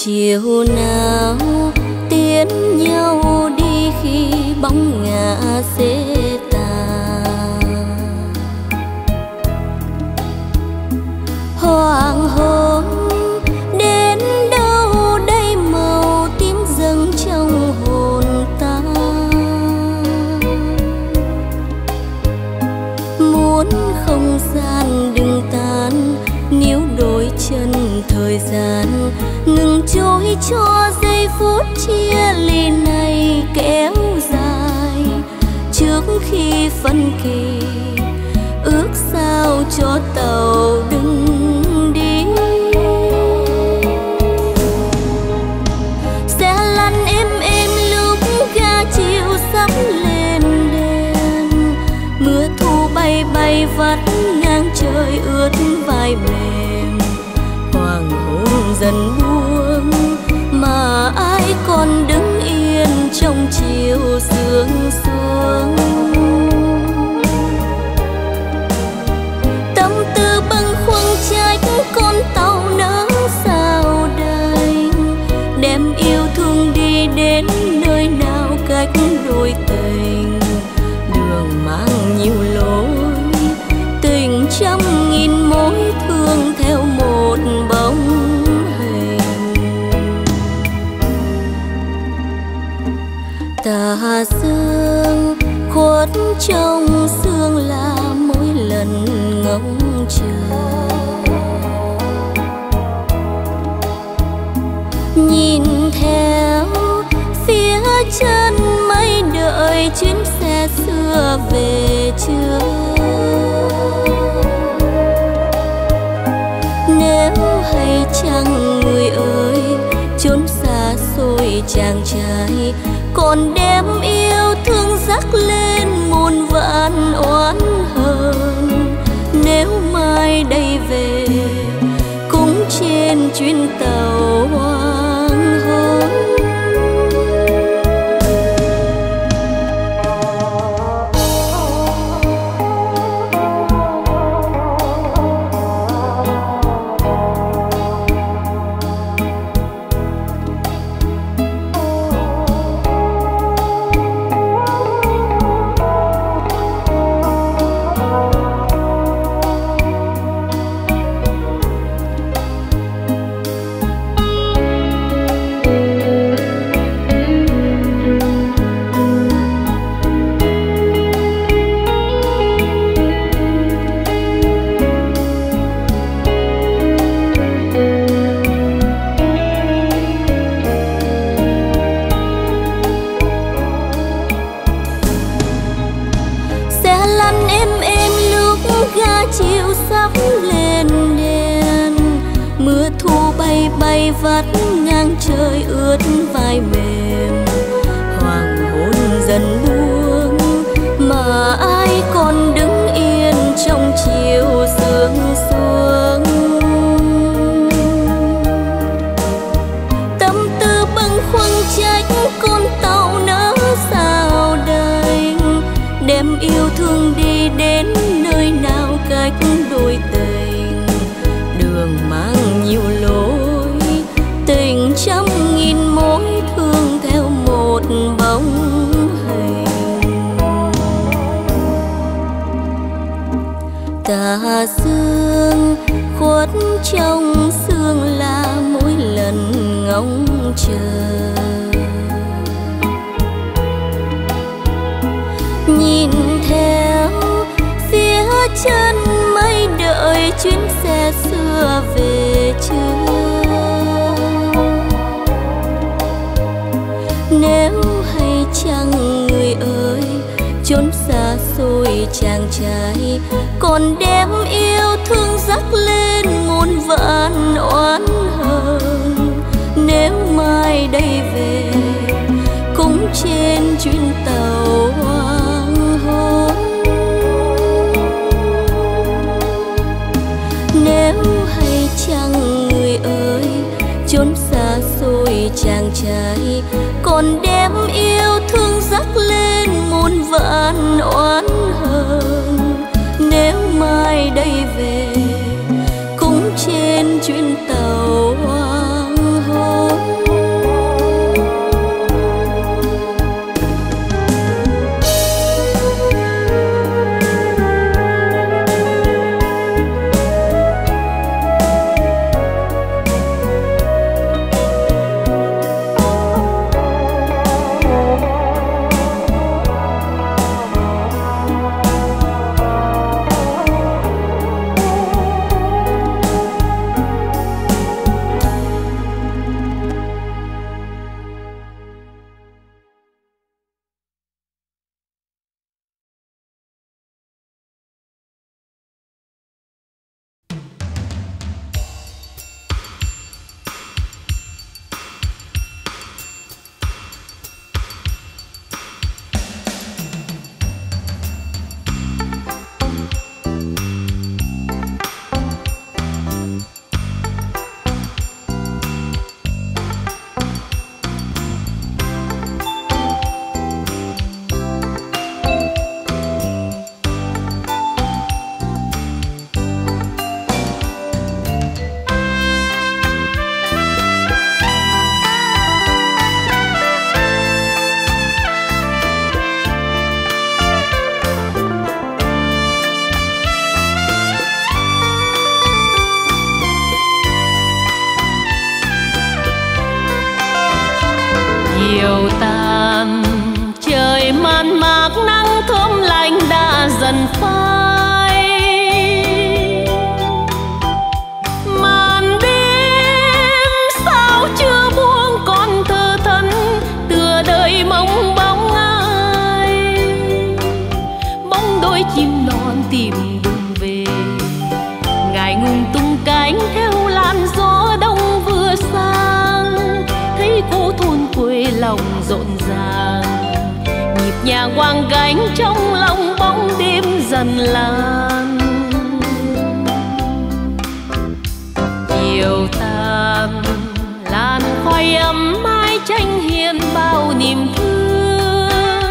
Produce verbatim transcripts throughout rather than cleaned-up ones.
chiều nào tiến nhau đi khi bóng ngả xế tàn. Hoàng hôn đến đâu đây màu tím dâng trong hồn ta. Muốn không gian đừng tan, níu đôi chân thời gian ngừng trôi cho giây phút chia ly này kéo dài. Trước khi phân kỳ ước sao cho tàu đừng đi. Xe lăn êm êm lúc ga chiều sắp lên đèn. Mưa thu bay bay vắt ngang trời ướt vai mềm. Hoàng hôn dần buông mà ai còn đứng yên trong chiều sương xuống. Tâm tư bâng khuâng trách con tàu nỡ sao đây. Đem yêu thương đi đến nơi nào cách đôi tình. Đường mang nhiều lối, tình trăm nghìn mối thương theo một bóng hình. Tà sương khuất trong sương là mỗi lần ngóng chờ. Nhìn theo phía chân mây đợi chuyến xe xưa về chưa. Nếu hay chăng người ơi chốn xa xôi chàng trai còn đem yêu thương dắt lên muôn vạn oán hờn. Nếu mai đây về cũng trên chuyến tàu hoàng hôn. Bay vắt ngang trời ướt vai mềm. Hoàng hôn dần buông mà ai còn đứng yên trong chiều sương xuống. Tâm tư bâng khuâng trách con tàu nỡ sao đây. Đem yêu thương đi đến nơi nào cách đôi tình. Đường mang nhiều lối, tình trăm nghìn mối thương theo một bóng hình. Tà sương khuất trong sương là mỗi lần ngóng chờ. Nhìn theo phía chân mây đợi chuyến xe xưa về chưa. Nếu hay chăng người ơi chốn xa xôi chàng trai còn đem yêu thương dắt lên muôn vạn oán hờn. Nếu mai đây về cũng trên chuyến tàu hoàng hôn. Nếu hay chăng người ơi chốn xa xôi chàng trai còn đem yêu thương dắt lên muôn vạn oán hờn. Nếu mai đây về cũng trên chuyến tàu hoàng hôn. Chiều tàn trời man mác, nắng thơm lạnh đã dần phai. Màn đêm sao chưa buông con thơ thẫn, tựa đời mong bóng ai. Bóng đôi chim non tìm đường về, ngại ngùng tung cánh theo làn gió đông vừa sang. Thấy cô thôn quê lòng rộn ràng, nhịp nhàng quang gánh trong lòng bóng đêm dần lan. Chiều tàn làn khói ấm mái tranh hiền bao niềm thương.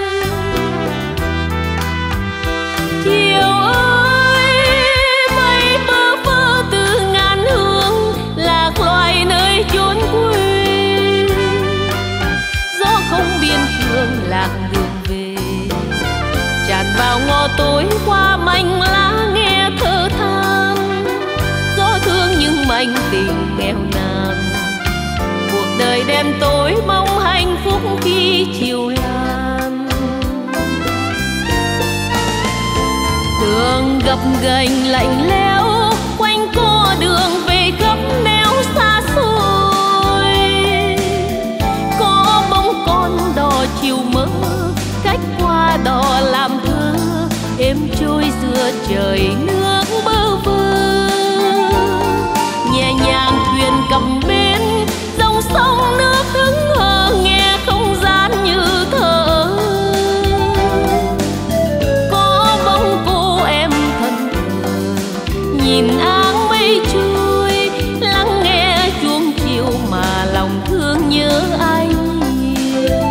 Chiều ơi mây bơ vơ từ ngàn hương, lạc loài nơi chốn quê. Gió không biên cương lạc đường về, tràn vào ngõ tối qua mảnh lá nghe thở than. Gió thương nhưng mảnh tình nghèo nàn, cuộc đời đêm tối mong hạnh phúc khi chiều lan. Đường gập ghềnh lạnh lẽo, quanh co đường về khắp nẻo xa xôi. Có bóng con đò chiều mơ, cách qua đò làm thơ, êm trôi giữa trời nước bơ vơ. Nhẹ nhàng thuyền cập bến, dòng sông nước hững hờ nghe không gian như thở. Có bóng cô em thân thờ, nhìn áng mây trôi, lắng nghe chuông chiều mà lòng thương nhớ anh nhiều.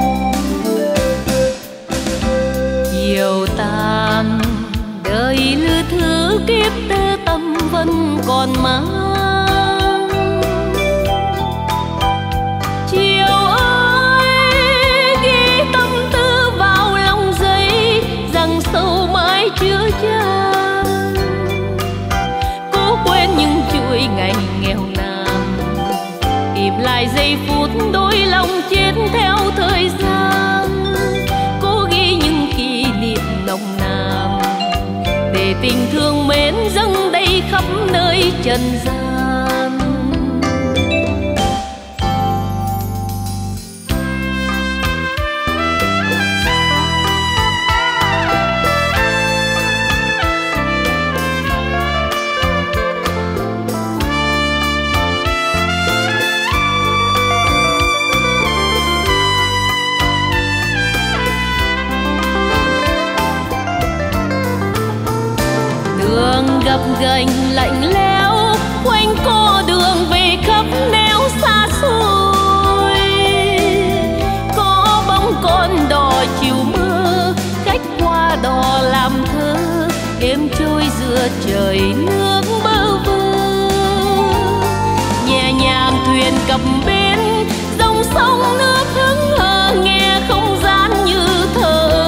Chiều tàn đời lư thứ kiếp tơ tâm vẫn còn mang. Chiều ơi ghi tâm tư vào lòng giấy, rằng sâu mãi chưa chan. Cố quên những chuỗi ngày nghèo nàn, tìm lại giây phút đôi lòng chết theo thời gian. Cố ghi những kỷ niệm nồng nàn, để tình thương mến dâng đầy khắp nơi trần gian. Đường gập ghềnh lạnh lẽo, quanh co đường về khắp nẻo xa xôi. Có bóng con đò chiều mơ, cách qua đò làm thơ, êm trôi giữa trời nước bơ vơ. Nhẹ nhàng thuyền cập bến, dòng sông nước hững hờ nghe không gian như thở.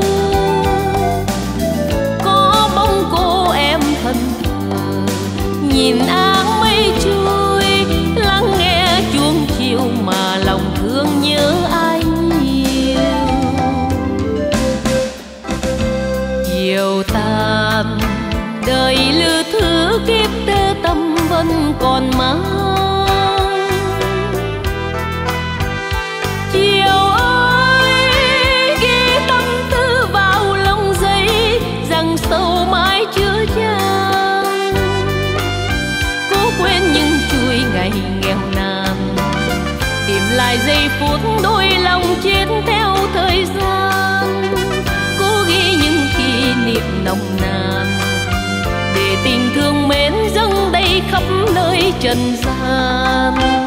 Có bóng cô em thân thờ, nhìn áng mây trôi, lắng nghe chuông chiều mà lòng thương nhớ anh nhiều. Chiều tàn đời lư thứ kiếp tơ tâm vẫn còn mang. Chiều ơi ghi tâm tư vào lòng giấy, rằng sâu mãi chưa chan. Cố quên những chuỗi ngày nghèo nàn, tìm lại giây phút đôi lòng chết theo thời gian. Cố ghi những kỷ niệm nồng nàn, để tình thương mến dâng đầy khắp nơi trần gian.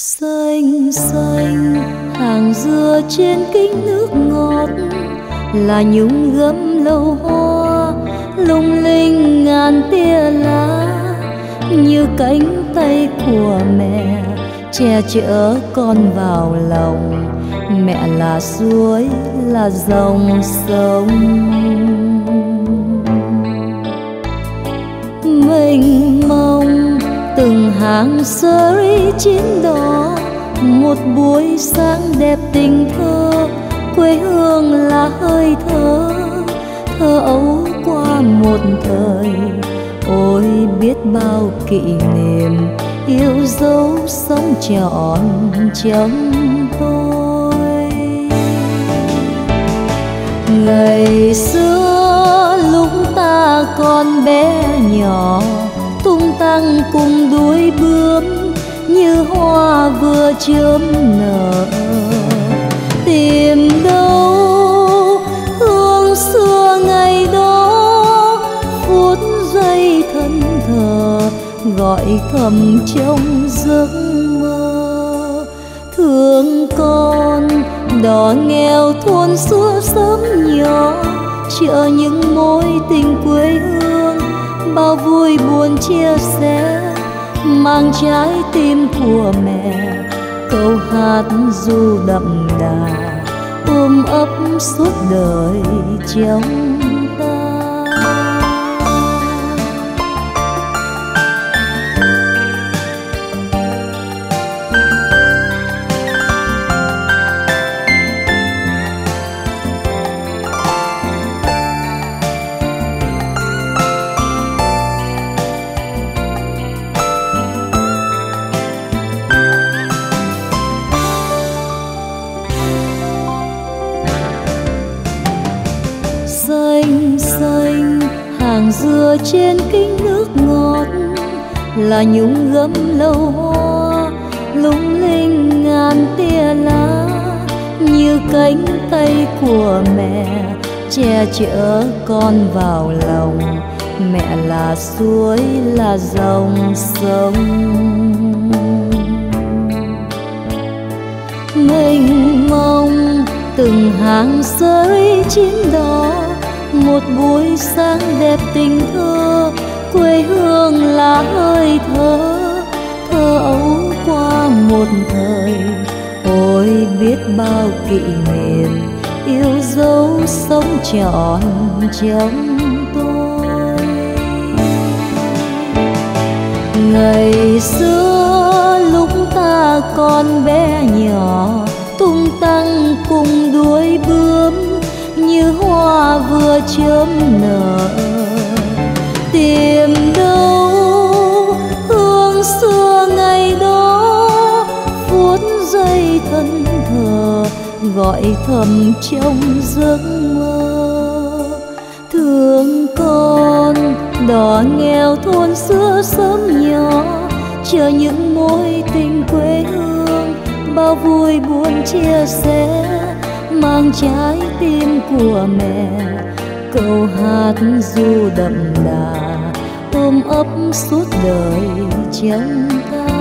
Xanh xanh hàng dừa trên kính nước ngọt là nhung gấm lâu hoa lung linh ngàn tia lá, như cánh tay của mẹ che chở con vào lòng. Mẹ là suối là dòng sông mênh mông, từng hàng sợi chín đỏ. Một buổi sáng đẹp tình thơ, quê hương là hơi thở, thơ ấu qua một thời. Ôi biết bao kỷ niệm yêu dấu sống trọn trong tôi. Ngày xưa lúc ta còn bé nhỏ, tung tăng cùng đuôi bướm như hoa vừa chớm nở. Tìm đâu hương xưa ngày đó, phút giây thân thờ gọi thầm trong giấc mơ. Thương con đỏ nghèo thôn xưa sớm nhỏ, chợ những mối tình quê hương, bao vui buồn chia sẻ, mang trái tim của mẹ. Câu hát ru đậm đà ôm ấp suốt đời trong ta. Xanh xanh hàng dừa trên kính nước ngọt là nhung gấm lâu hoa lung linh ngàn tia lá, như cánh tay của mẹ che chở con vào lòng. Mẹ là suối là dòng sông mênh mông, từng hàng sợi chín đỏ. Một buổi sáng đẹp tình thơ, quê hương là hơi thở, thơ ấu qua một thời. Ôi biết bao kỷ niệm yêu dấu sống trọn trong tôi. Ngày xưa lúc ta còn bé nhỏ, tung tăng cùng đuôi bướm như hoa vừa chớm nở. Tìm đâu hương xưa ngày đó, phút giây thân thờ gọi thầm trong giấc mơ. Thương con đỏ nghèo thôn xưa sớm nhỏ, chờ những mối tình quê hương, bao vui buồn chia sẻ, mang trái tim của mẹ. Câu hát ru đậm đà ôm ấp suốt đời trong ta,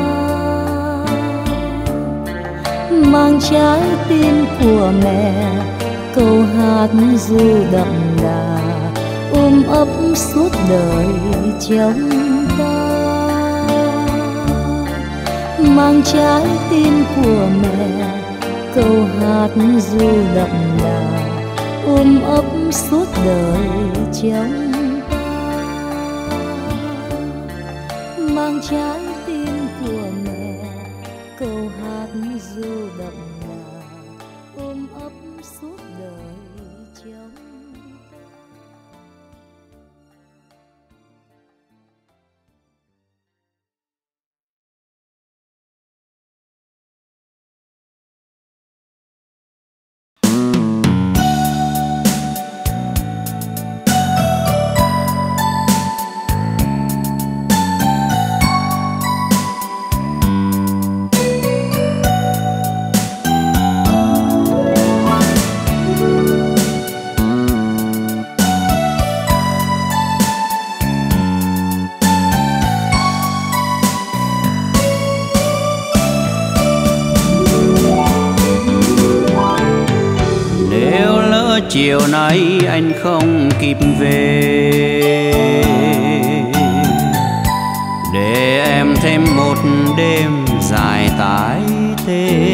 mang trái tim của mẹ. Câu hát ru đậm đà ôm ấp suốt đời trong ta, mang trái tim của mẹ. Câu hát ru đậm đà ôm ấp suốt đời trong ta, mang trái tim của mẹ. Câu hát ru đậm đà ôm ấp suốt đời trong ta. chiều nay anh không kịp về, để em thêm một đêm dài tái tê.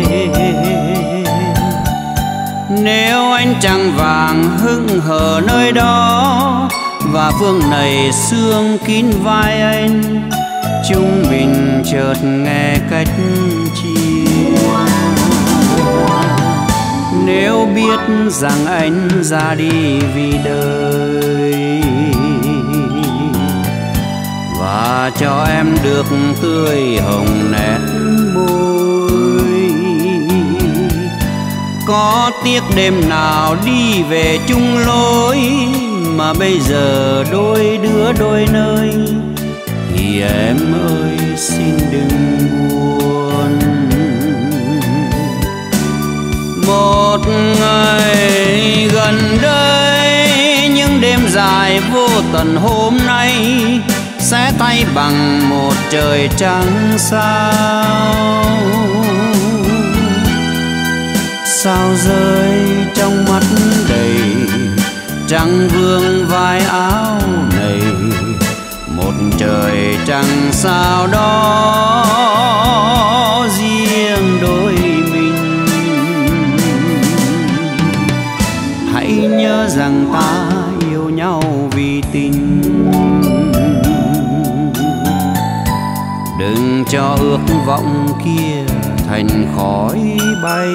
Nếu anh trăng vàng hững hờ nơi đó, và phương này sương kín vai anh, chúng mình chợt nghe cách chia. Nếu biết rằng anh ra đi vì đời, và cho em được tươi hồng nét môi, có tiếc đêm nào đi về chung lối, mà bây giờ đôi đứa đôi nơi, thì em ơi xin đừng buồn. Một ngày gần đây, những đêm dài vô tận hôm nay sẽ thay bằng một trời trắng sao. Sao rơi trong mắt đầy, trăng vương vai áo này, một trời trăng sao đó riêng đôi mình. Hãy nhớ rằng ta yêu nhau vì tình, đừng cho ước vọng kia thành khói bay.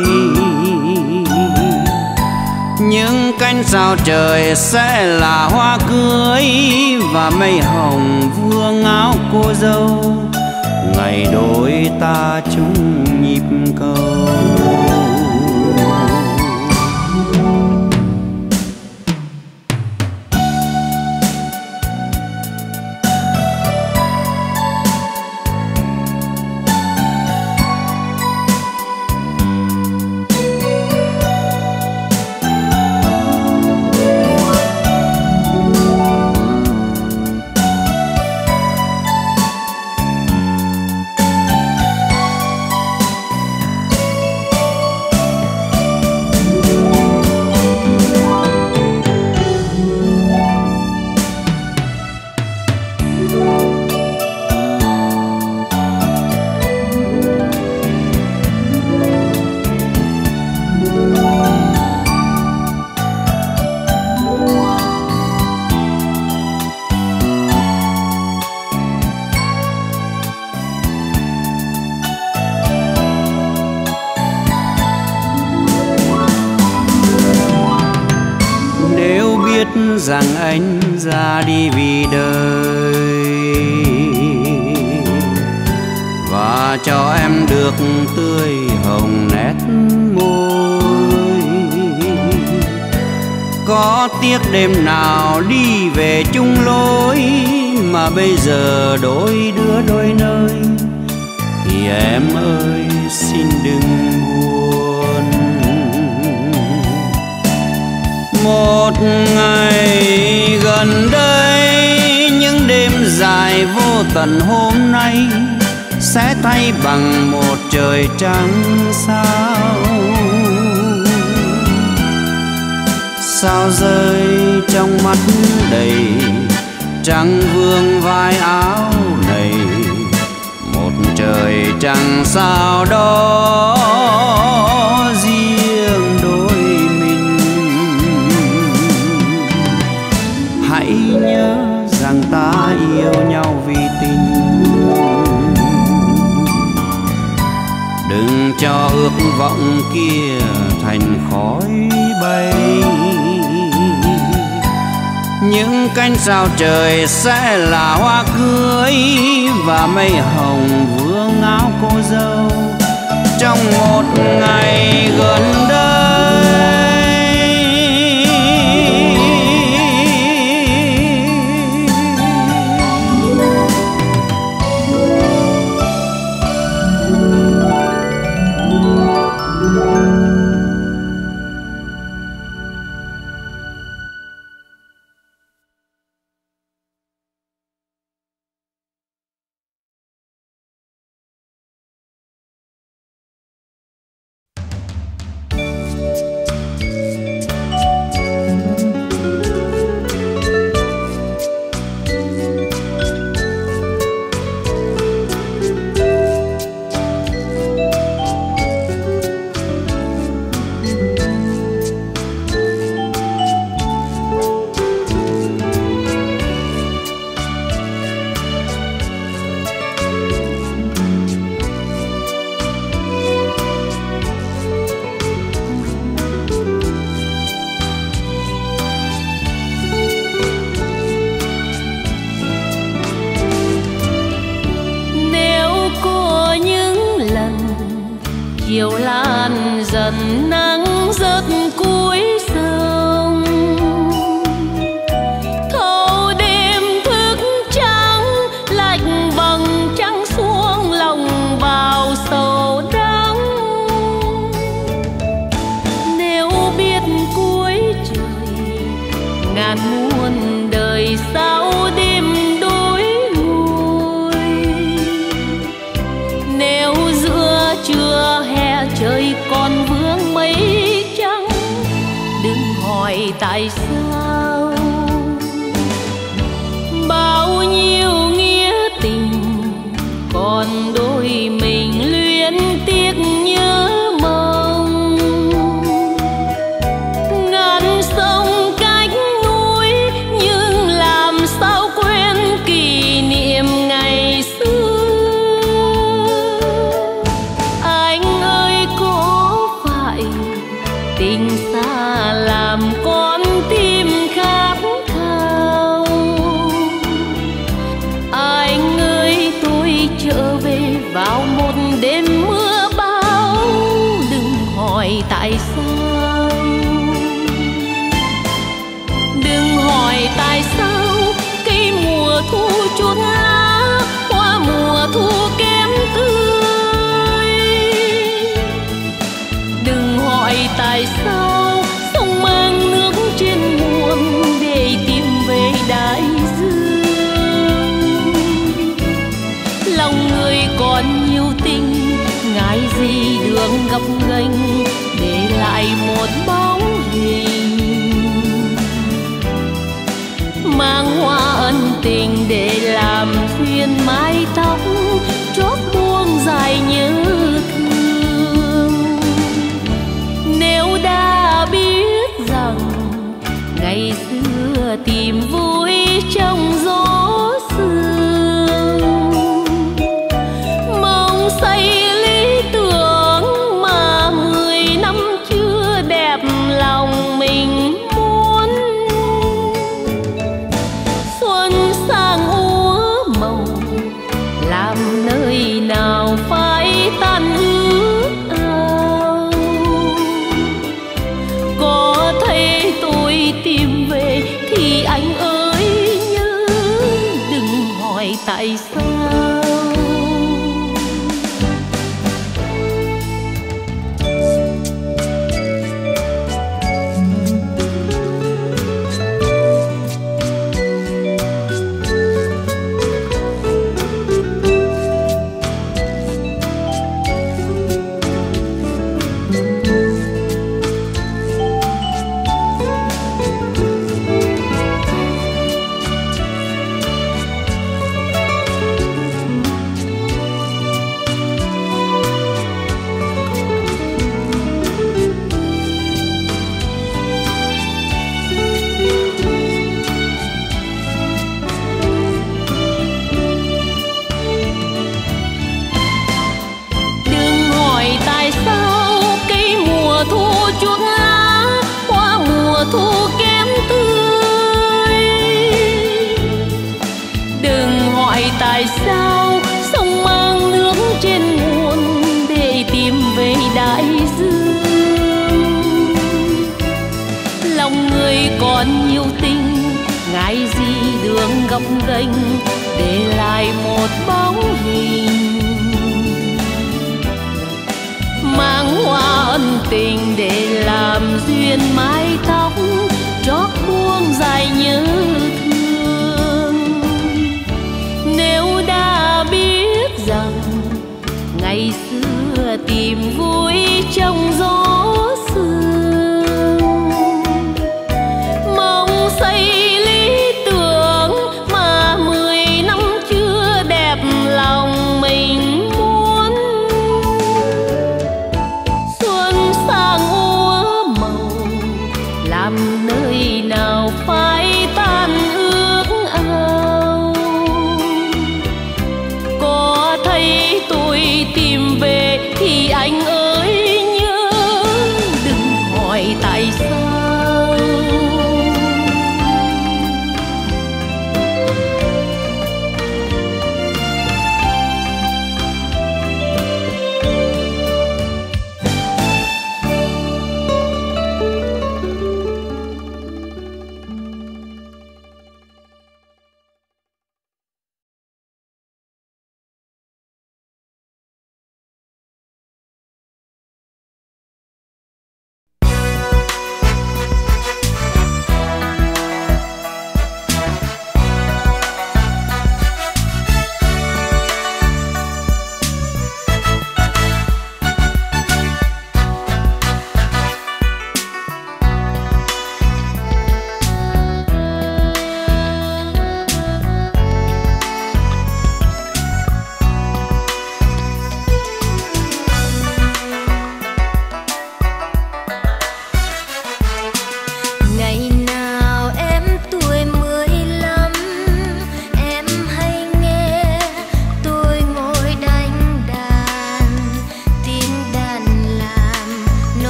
Những cánh sao trời sẽ là hoa cưới, và mây hồng vương áo cô dâu, ngày đôi ta chung nhịp cầu. Rằng anh ra đi vì đời, và cho em được tươi hồng nét môi, có tiếc đêm nào đi về chung lối, mà bây giờ đôi đứa đôi nơi, thì em ơi xin đừng buồn. Một ngày gần đây, những đêm dài vô tận hôm nay sẽ thay bằng một trời trắng sao. Sao rơi trong mắt đầy, trăng vương vai áo này, một trời trăng sao đó riêng đôi mình. Hãy nhớ rằng ta yêu nhau vì tình, đừng cho ước vọng kia thành khói bay. Những cánh sao trời sẽ là hoa cưới, và mây hồng vương áo cô dâu trong một ngày gần đây. chiều lan dần nắng rớt cuối sông. Thâu đêm thức trắng lạnh vầng trăng xuống lòng vào sầu đắng. Nếu biết cuối trời ngàn muôn đời sau đêm đôi ngồi, nếu giữa trưa hè trời còn vương mây trắng, đừng hỏi tại sao. Bao nhiêu nghĩa tình còn đôi mình luyến tiếc nhớ mong. Ngàn sông cách núi nhưng làm sao quên kỷ niệm ngày xưa. Anh ơi có phải tình xa làm con tim khát khao? Anh ơi tôi trở về vào một đêm mưa bão, đừng hỏi tại sao. Đừng hỏi tại sao cây mùa thu chút lá, hoa mùa thu kém tươi. Đừng hỏi tại sao sông mang nước trên muôn để tìm về đại dương. Lòng người còn nhiều tình, ngại gì đường gập ghềnh để lại một bóng hình. Mang hoa ân tình để làm duyên mái tóc, chót buông dài nhớ thương. Nếu đã biết rằng ngày xưa tìm vui trong gió sương, mong xây lý tưởng mà mười năm chưa đẹp lòng mình muốn. Xuân sang úa màu làm nơi nào phải tan ước ao. Có thấy tôi tìm về thì anh ơi nhớ, đừng hỏi tại sao. Thu kém tươi. Đừng hỏi tại sao sông mang nước trên muôn để tìm về đại dương. Lòng người còn nhiều tình, ngại gì đường gập ghềnh để lại một bóng hình. Mang hoa ân tình để làm duyên mái tóc, chót buông dài nhớ thương. Nếu đã biết rằng ngày xưa tìm vui trong gió sương, mong xây lý tưởng mà mười năm chưa đẹp lòng mình muốn. Xuân sang úa màu làm nơi nào phải tan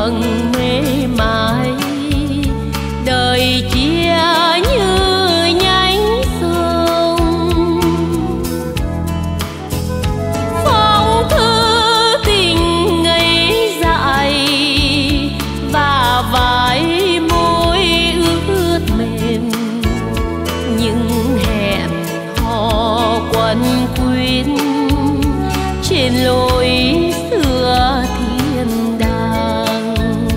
đường mê mải, đời chia như nhánh sông. Phong thư tình ngây dại và vài môi ướt mềm, những hẹn hò quấn quýt trên lối xưa thiên đàng.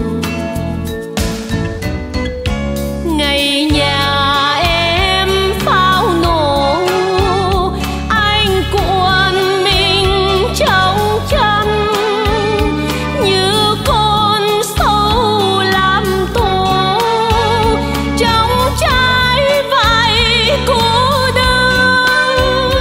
Ngày nhà em pháo nổ, anh cuộn mình trong chân như con sâu làm tổ trong trái vải cô đơn.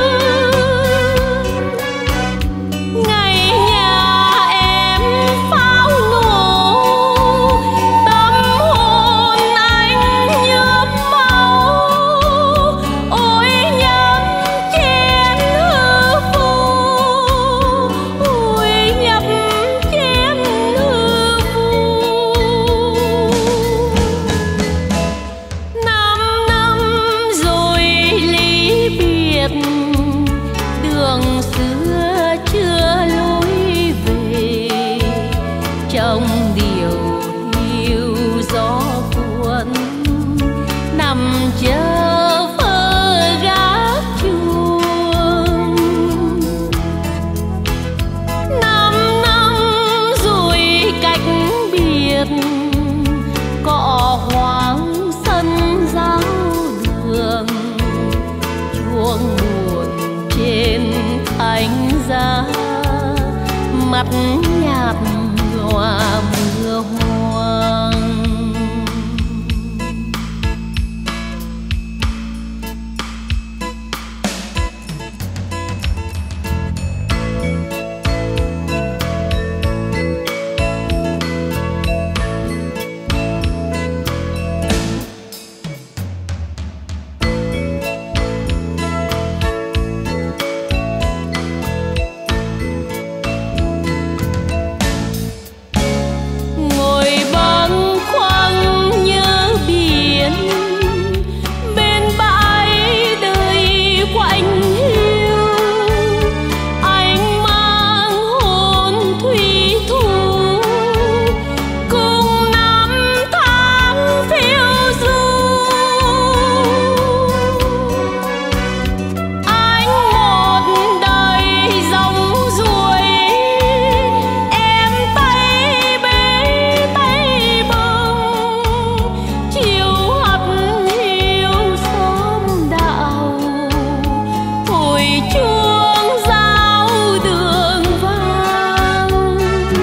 Ngày nhà em pháo nổ, tâm hồn anh nhuốm máu, ôi nhấp chén hư vô, ôi nhấp chén hư vô. Năm năm rồi ly biệt, đường xưa chưa lối về, trong điều hiu gió cuốn nằm chờ phơ gác chuông. Năm năm rồi cách biệt, cỏ hoang sân giáo đường, chuông buồn trên thánh giá, mặt nhạt nhòa mưa hoang. Ngồi bâng khuâng nhớ biển, bên bãi đời quạnh hiu, anh mang hồn thủy thủ cùng năm tháng phiêu du. Anh một đời dòng ruồi, em tay bế tay bồng, chiều hắt hiu xóm đạo, hồi chuông giao đường vang.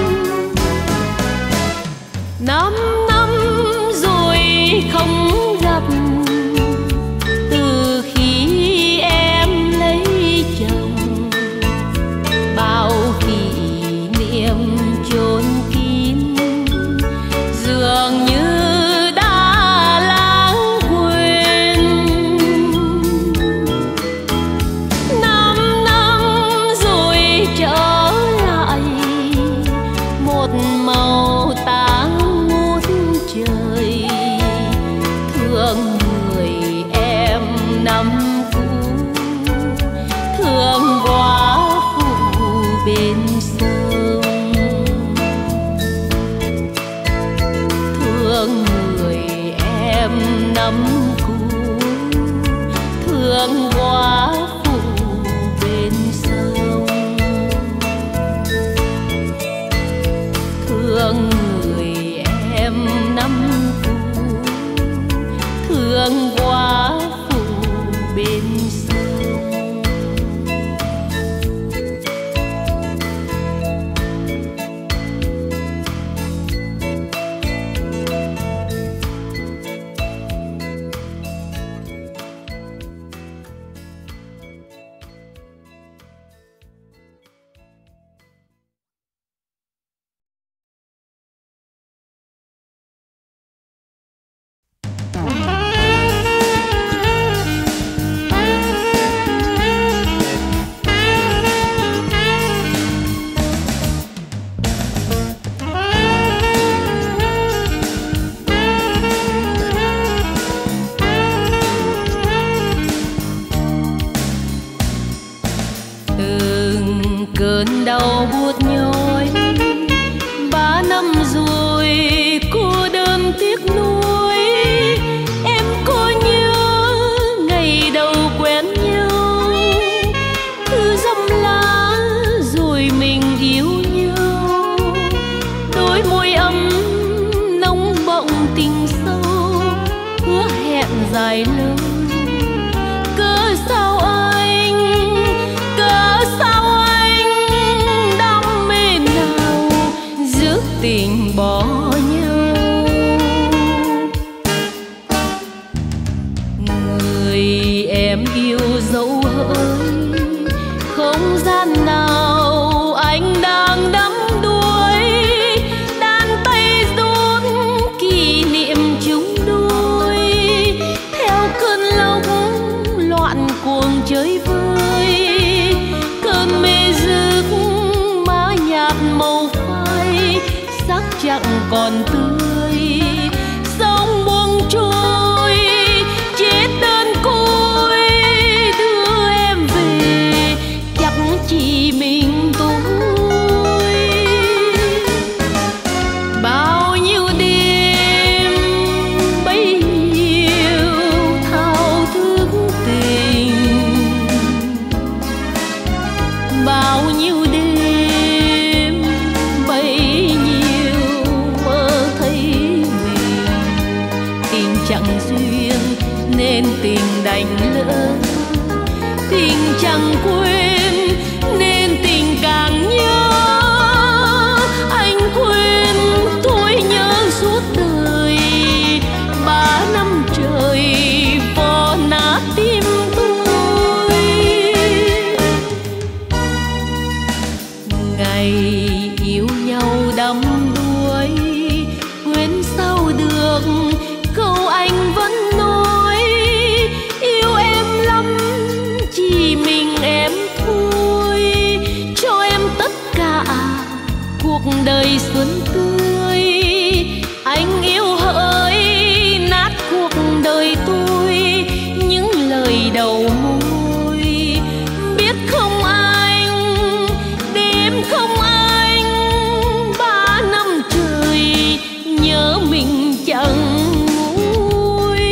Năm năm rồi không gặp, từ khi em lấy chồng, bao kỷ niệm chôn kín dường như đã lãng quên. Năm năm rồi trở lại, một màu tang ngút trời, thương người em năm cũ, thương quá phụ bên sông, thương người em năm cũ, thương quá phụ bên sông, thương người em năm cũ, thương quá phụ bên sông. dài lâu. Cớ sao anh, cớ sao anh đam mê nào giữ tình bỏ nhau. Người em yêu dẫu hỡi, không gian nào anh đang đắm đuối, đan tay run kỷ niệm chúng đôi. Theo cơn lốc loạn cuồng chơi vơi, cơn mê giấc má nhạt màu phai, sắc chẳng còn tươi, sông buông trôi chết đơn côi. Đưa em về chắc chỉ mình tôi. Bao nhiêu đêm bấy nhiêu thao thức tình, bao nhiêu đêm bấy nhiêu mơ thấy mình. Tình chẳng duyên nên tình đành lỡ, tình chẳng quên nên tình càng nhớ. Anh quên tôi nhớ suốt đời, ba năm trời vò nát tim tôi. Ngày yêu nhau đắm đuối, quên sao được câu anh vẫn nói. Yêu em lắm chỉ mình em thôi, cho em tất cả cuộc đời xuân tươi. Anh yêu hỡi nát cuộc đời tôi, những lời đầu môi. Biết không anh, đêm không anh, ba năm trời nhớ mình chẳng nguôi.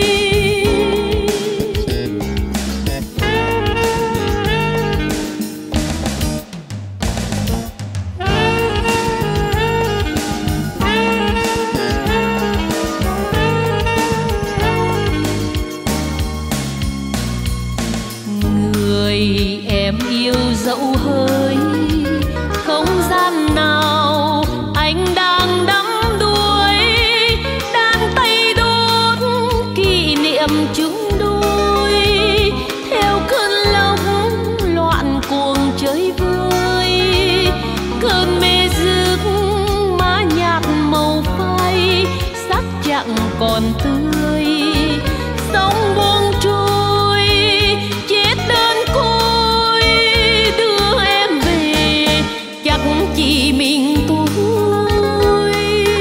Người em yêu dẫu hỡi, không gian nào anh đang đắm đuối, đan tay đốt kỷ niệm chúng đôi. Theo cơn lốc loạn cuồng chơi vơi, cơn mê giấc má nhạt màu phai, sắc chẳng còn tươi, sông buông trôi chết đơn côi. Đưa em về chắc chỉ mình tôi.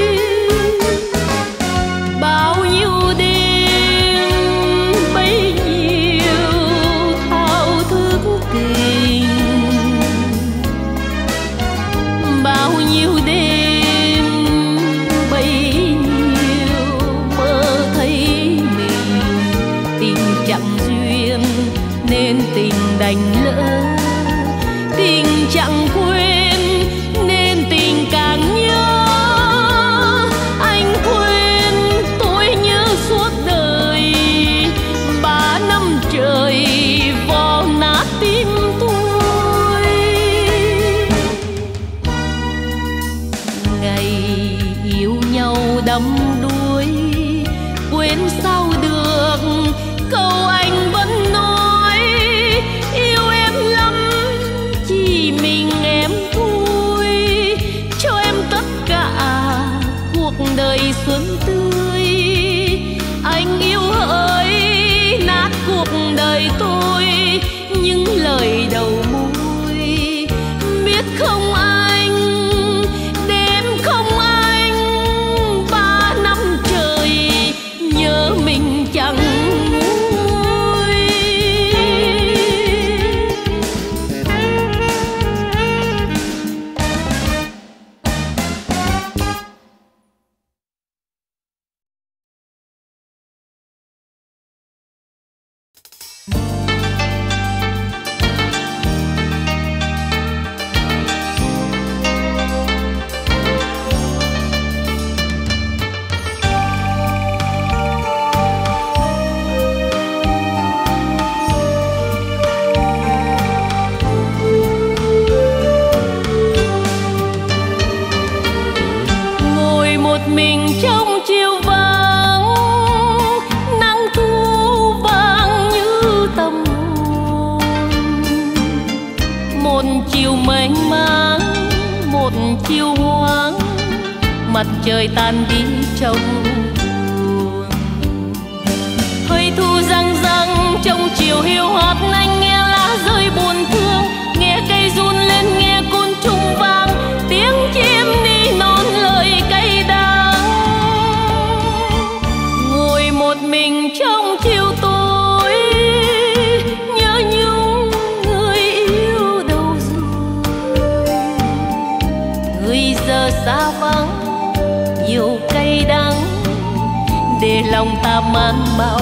Bao nhiêu đêm bấy nhiêu thao thức tình, bao nhiêu đêm bấy nhiêu mơ thấy mình. Tình chẳng duyên nên tình đành lỡ, tình chẳng quên nên tình càng nhớ. Anh quên tôi nhớ suốt đời, ba năm trời vò nát tim tôi. Ngày yêu nhau đắm đuối, quên sao được câu anh vẫn nói. Yêu em lắm chỉ mình em thôi, cho em tất cả cuộc đời xuân tươi. Anh yêu hỡi nát cuộc đời tôi, những lời đầu môi. Biết không anh, đêm không anh, ba năm trời nhớ mình chẳng nguôi. mình trong chiều vắng, nắng thu vàng như tâm hồn. Một chiều mênh mang, một chiều hoang, mặt trời tan đi trong buồn. Hơi thu răng răng trong chiều hiu hắt, anh nghe lá rơi buồn thương, nghe cây run lên, nghe côn trùng vang, tiếng chim đi non lời cay đắng. Ngồi một mình trong chiều tối, nhớ nhung người yêu đâu rồi. Người giờ xa vắng nhiều cay đắng, để lòng ta mang bao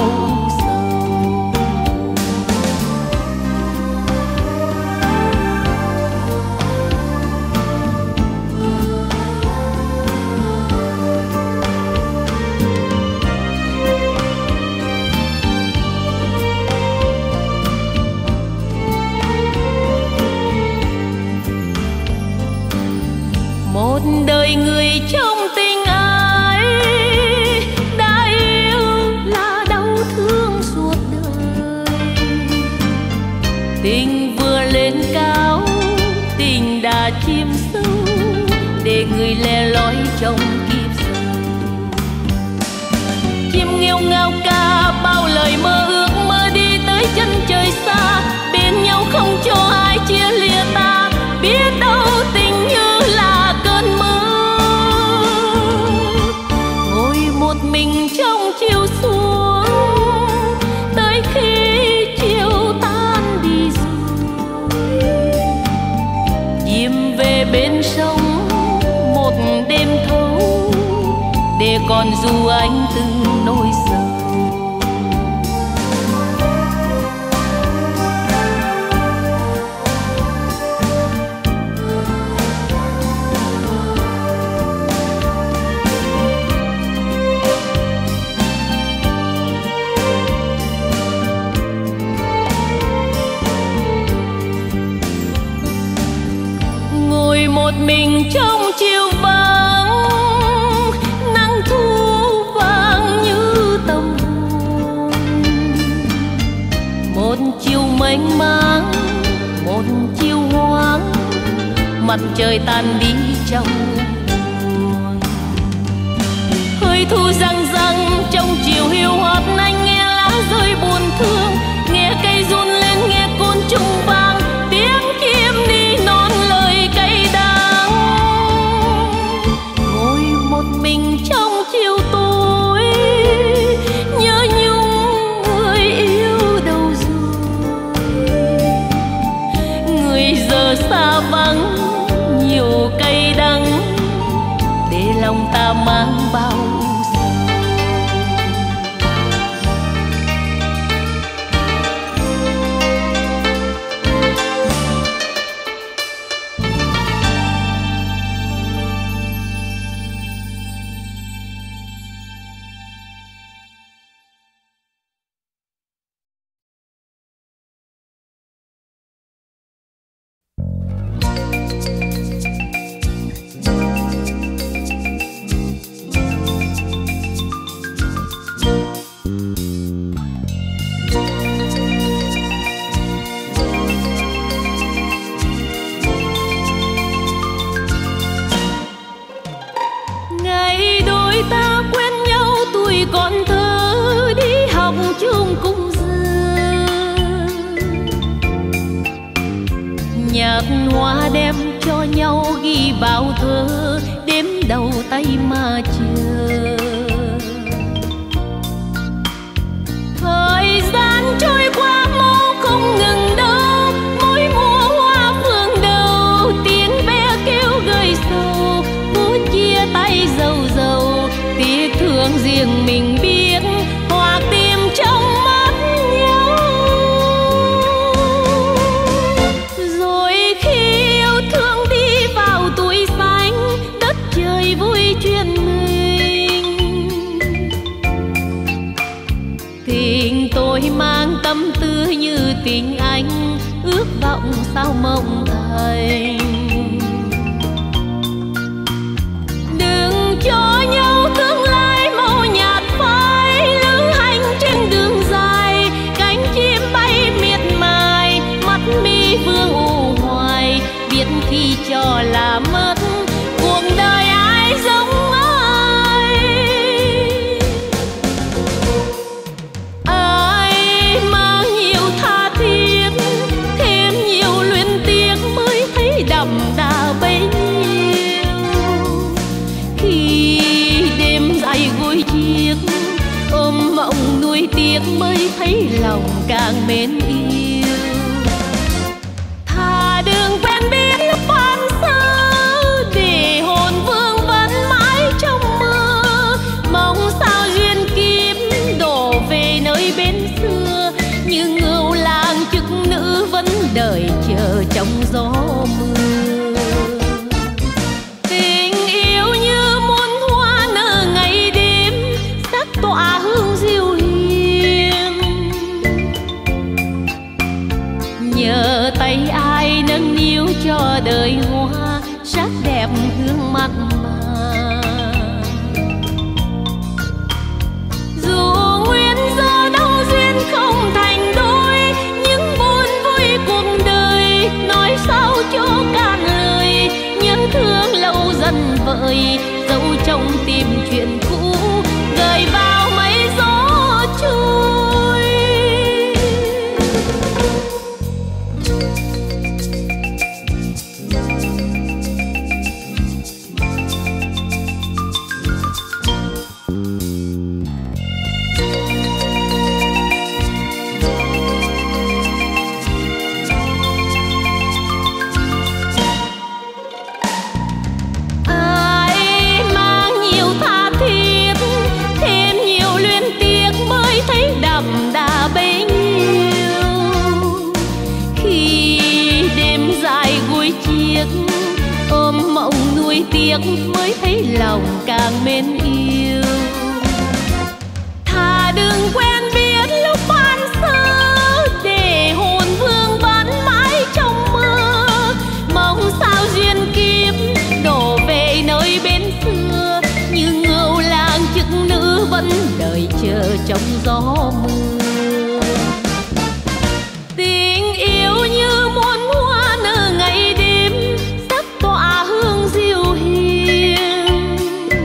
một đời người trong tình ai đã yêu là đau thương suốt đời. Tình vừa lên cao, tình đã chìm sâu, để người lẻ loi trong kiếp sau. Chim nghêu ngao ca bao lời mơ ước, mơ đi tới chân trời xa, bên nhau không cho ai chia lìa ta. Biết đâu tình như là cơn mơ, ngồi một mình trong chiều xuống, tới khi chiều tan đi rồi. Chìm về bên sông một đêm thâu, để còn dù anh từng nỗi sầu. Một mình trong chiều vắng, nắng thu vàng như tâm hồn. Một chiều mênh mang, một chiều hoang, mặt trời tan đi trong buồn. Hơi thu răng răng trong chiều hiu hắt, anh nghe lá rơi buồn thương, nghe cây run lên, nghe côn trùng vang, tiếng chim đi non lời cay đắng. Mình trong chiều tối, nhớ nhung người yêu đâu rồi. Người giờ xa vắng nhiều cay đắng, để lòng ta mang bao hoa đem cho nhau ghi bao thơ, đếm đầu tay mà chờ. Thời gian trôi qua mau không ngừng đâu, mỗi mùa hoa phương đầu, tiếng ve kêu gợi sầu, phút chia tay dầu dầu, tiếc thương riêng mình biết, hoặc tìm trong mắt nhau. Rồi khi yêu thương đi vào tuổi xanh, đất trời vui chuyện mình. Tình tôi mang tâm tư như tình anh, ước vọng sao mộng thành. Đừng cho nhau nuối tiếc mới thấy lòng càng mến yêu. Thà đường quen biết lúc ban sơ, để hồn vương vẫn mãi trong mơ. Mong sao duyên kiếp đổ về nơi bên xưa, như ngưu lang chức nữ vẫn đợi chờ trong gió mưa. Tình yêu như muôn hoa nở ngày đêm, sắc tỏa hương diêu hiền. Nhờ tay ai nâng niu cho đời hoa, sắc đẹp hương mặn mà. Dù nguyên do đâu duyên không thành đôi, những buồn vui cuộc đời nói sao cho cạn lời. Nhớ thương lâu dần vợi, dẫu trong tim chuyện cũ gợi vào mấy gió trôi. Ai mang nhiều tha thiết, thêm nhiều luyến tiếc mới thấy đậm đà bấy nhiêu. Khi đêm dài gối chiếc, ôm mộng nuối tiếc mới thấy lòng càng mến yêu. Thà đừng quen biết lúc ban sơ, để hồn vương vẫn mãi trong mơ. Mong sao duyên kiếp đổ về nơi bên xưa, như ngưu lang chức nữ vẫn đợi chờ trong gió mưa. Tình yêu như muôn hoa nở ngày đêm, sắc tỏa hương diêu hiền.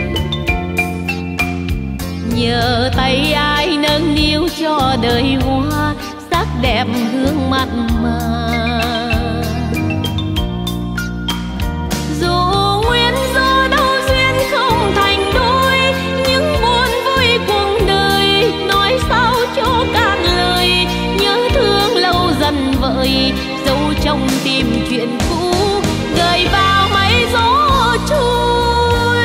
Nhờ tay ai nâng niu cho đời hoa, sắc đẹp hương mặn mà. Dù nguyên do đâu duyên không thành đôi, những buồn vui cuộc đời nói sao cho cạn lời. Nhớ thương lâu dần vợi, dẫu trong tim chuyện cũ gợi vào mấy gió trôi.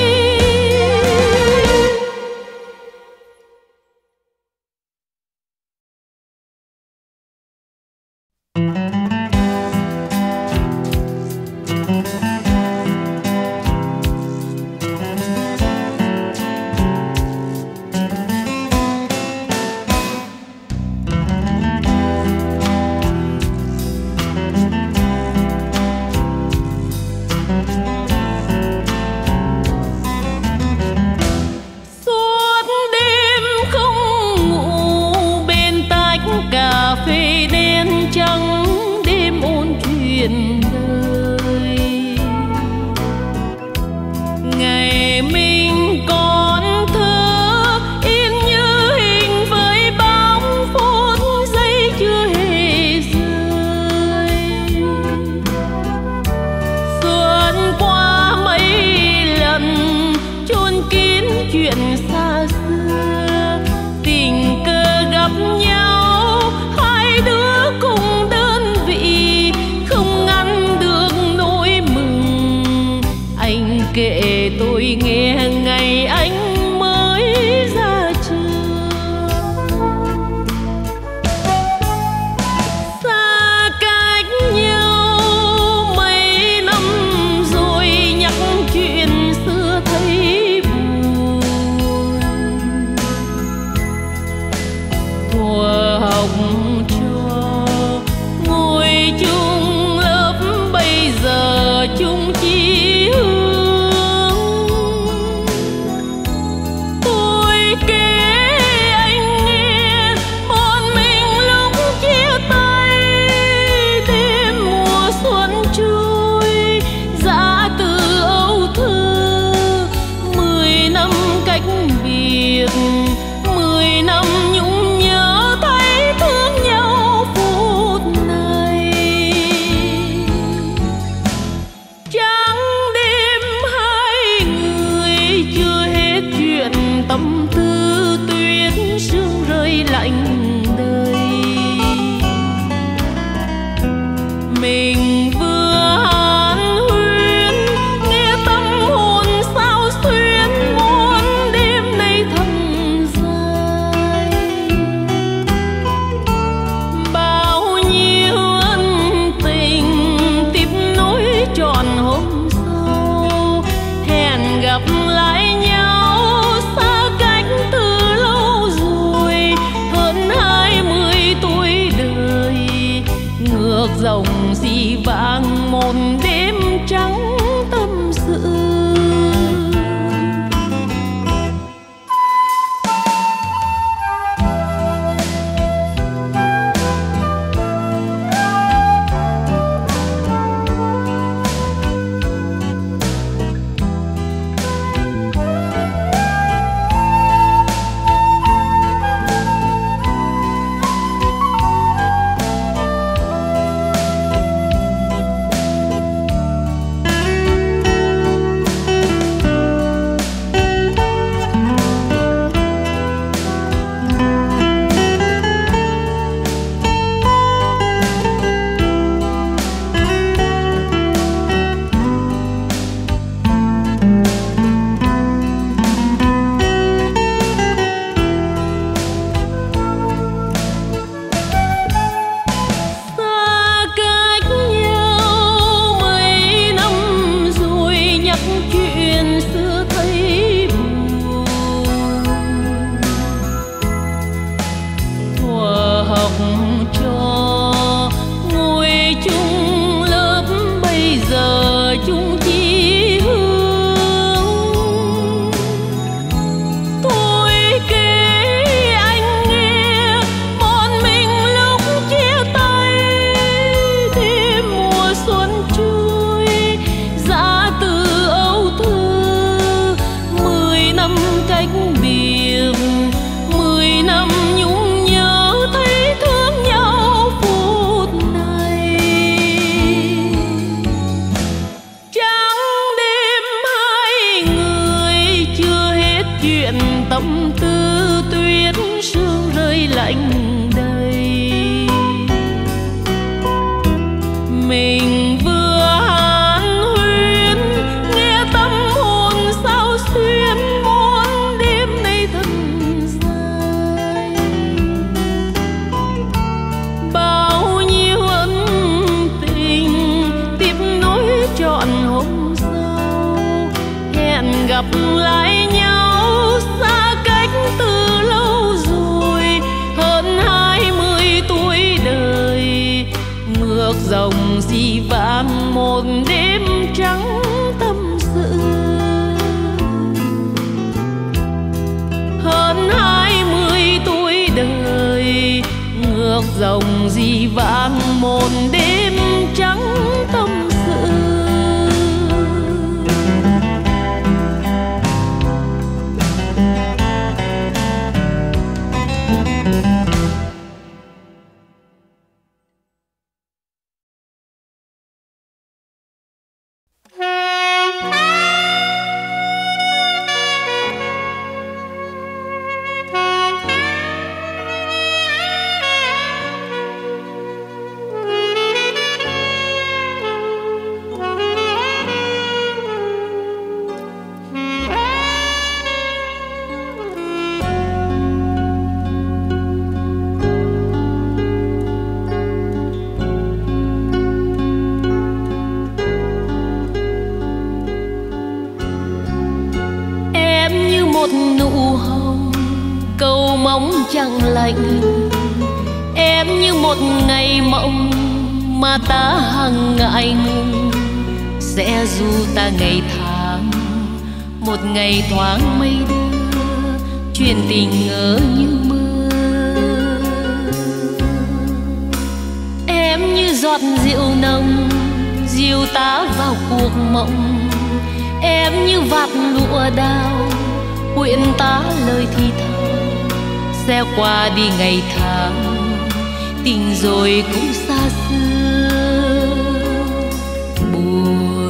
Suốt đêm không ngủ bên tách cà phê đen trắng, đêm ôn chuyện đời. Ngày mình còn thơ yên như hình với bóng phút giây chưa hề rơi. Xuân qua mấy lần chôn kín chuyện xa xưa, tình cờ gặp nhau hai đứa cùng đơn vị, không ngăn được nỗi mừng. Anh kể tôi nghe ngày anh mới ra trường. Xa cách nhau mấy năm rồi, nhắc chuyện xưa thấy buồn. ngược dòng dĩ vãng một đêm trắng tâm sự. Dòng dĩ vãng một đêm trắng tâm sự. Hơn hai mươi tuổi đời, ngược dòng dĩ vãng một đêm trắng tâm sự. Chẳng lạnh em như một ngày mộng mà ta hằng ngại ngùng, sẽ du ta ngày tháng một ngày thoáng mây đưa truyền tình ngỡ như mơ. Em như giọt rượu nồng dìu ta vào cuộc mộng, em như vạt lụa đào quyện ta lời thì thầm. Xe qua đi ngày tháng, tình rồi cũng xa xưa buồn.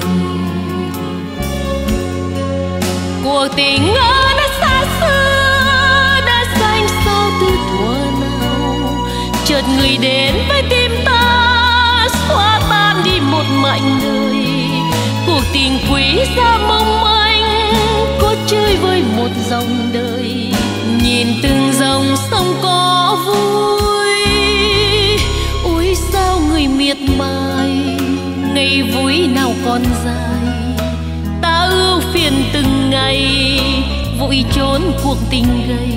Cuộc tình ngỡ đã xa xưa, đã xanh sao từ thuở nào. Chợt người đến với tim ta, xóa tan đi một mảnh đời. Cuộc tình quý giá mong manh, có chơi với một dòng đời. Nhìn từng dòng sông có vui, ôi sao người miệt mài. Ngày vui nào còn dài, ta ưu phiền từng ngày. Vội trốn cuộc tình gầy,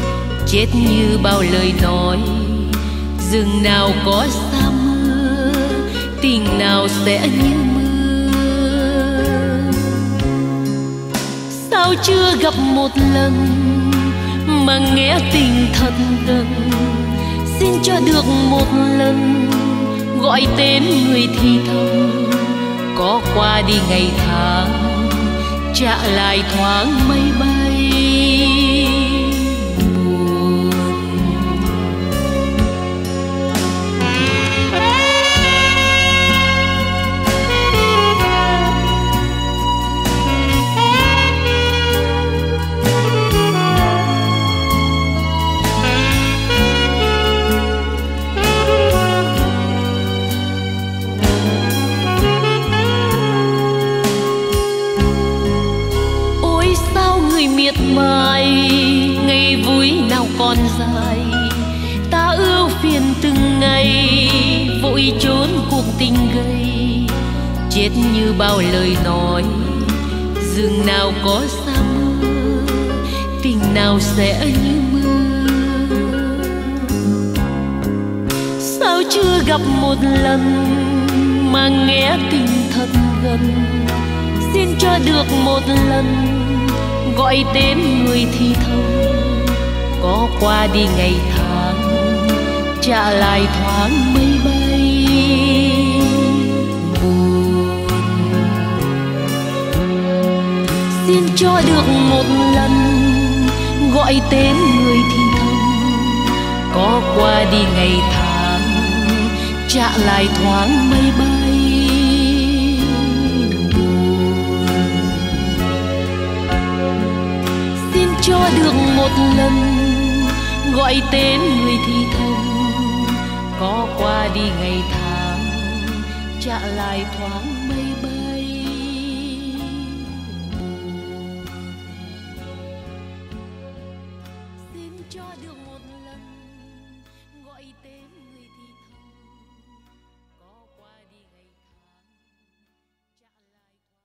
chết như bao lời nói. Rừng nào có xa mưa, tình nào sẽ như mưa. Sao chưa gặp một lần mà nghe tình thật gần, xin cho được một lần gọi tên người thì thầm. Có qua đi ngày tháng trả lại thoáng mây bay buồn. Miệt mài ngày vui nào còn dài, ta ưu phiền từng ngày vội trốn cuộc tình gây. Chết như bao lời nói rừng nào có xa mưa, tình nào sẽ như mưa. Sao chưa gặp một lần mà nghe tình thật gần, xin cho được một lần gọi tên người thì thầm. Có qua đi ngày tháng trả lại thoáng mây bay buồn. Xin cho được một lần gọi tên người thì thầm. Có qua đi ngày tháng trả lại thoáng mây bay. Cho được một lần gọi tên người thì thầm. Có qua đi ngày tháng trả lại thoáng mây bay. Xin cho được một lần gọi tên người thì thầm. Có qua đi ngày tháng trả lại thoáng.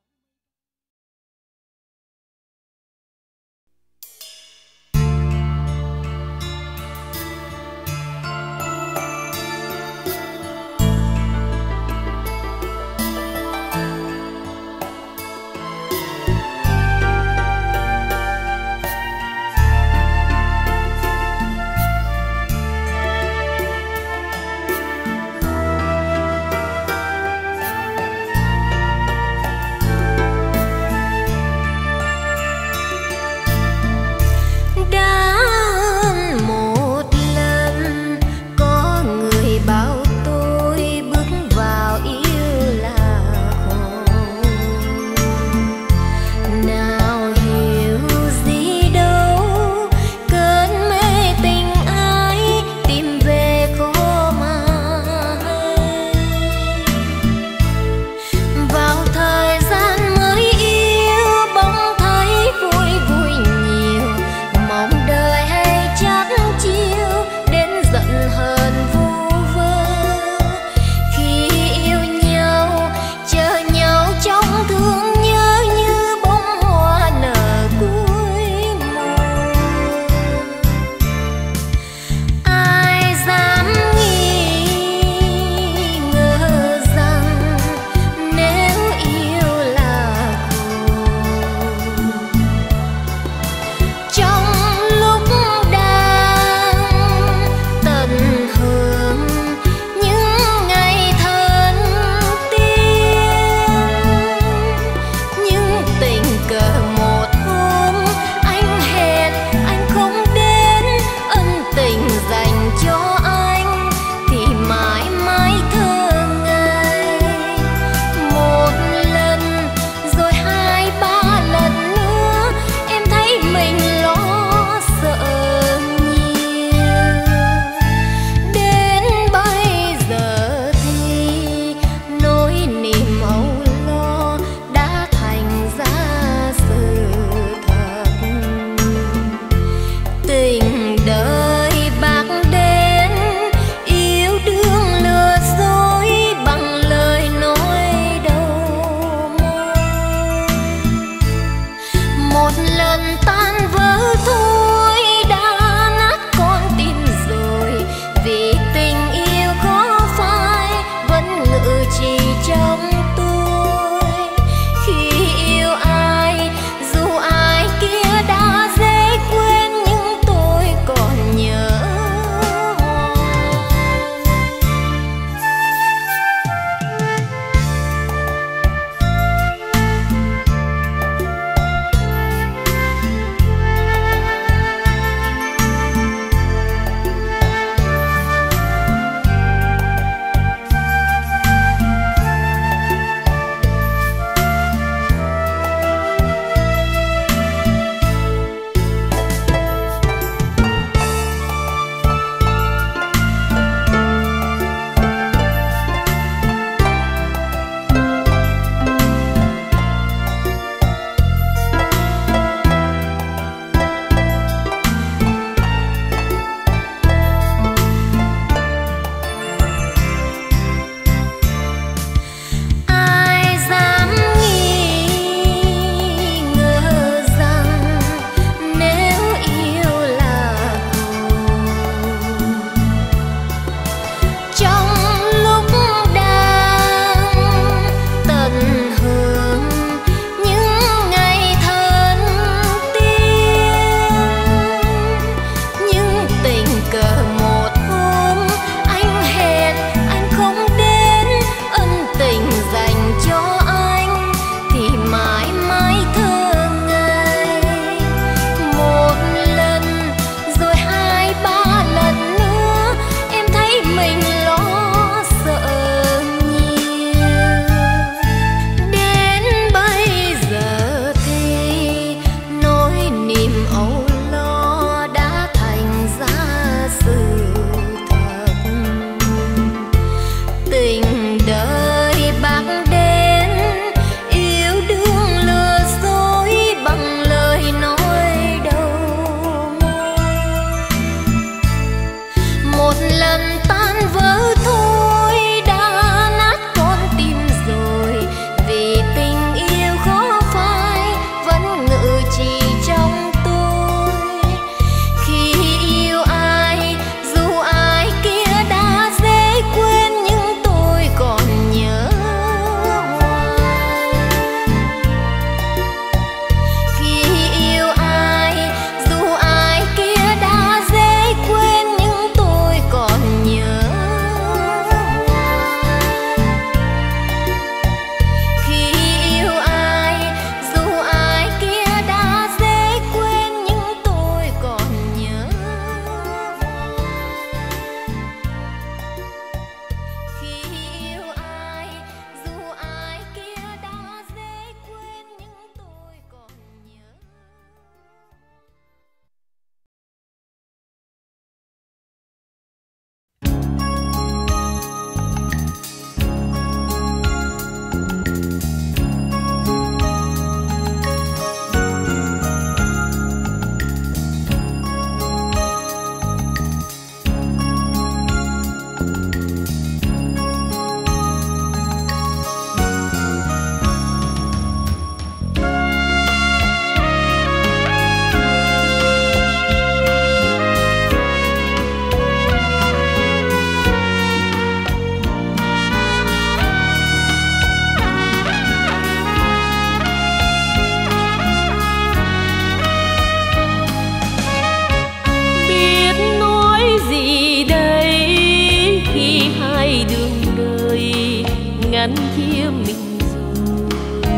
nói gì đây khi hai đường đời ngăn chia mình rồi.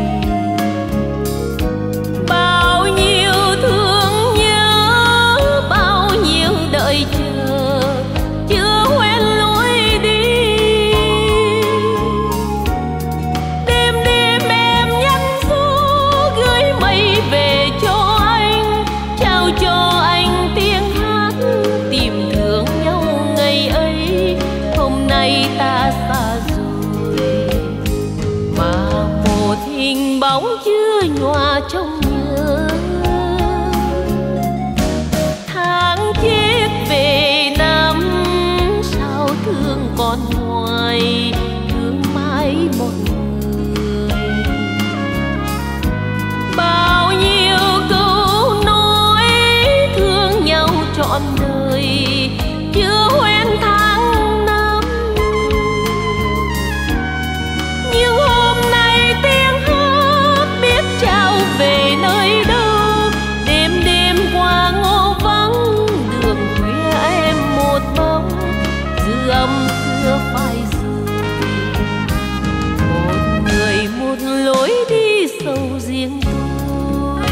Bao nhiêu thương nhớ, bao nhiêu đợi chờ, chưa quen lối đi. Đêm đêm em nhắn số gửi mây về cho anh, trao cho anh tiếng hát tìm thương nhau ngày ấy. Hôm nay ta xa rồi mà một hình bóng chưa nhòa trong nhớ. Tháng chiếc về năm sao thương còn hoài, thương mãi một người. Bao nhiêu câu nói thương nhau trọn đời, chưa quen tháng năm. Nhưng hôm nay tiếng hát biết trao về nơi đâu. Đêm đêm qua ngõ vắng, đường khuya em một bóng, dư âm xưa phai rồi. Một người một lối đi sâu riêng tôi.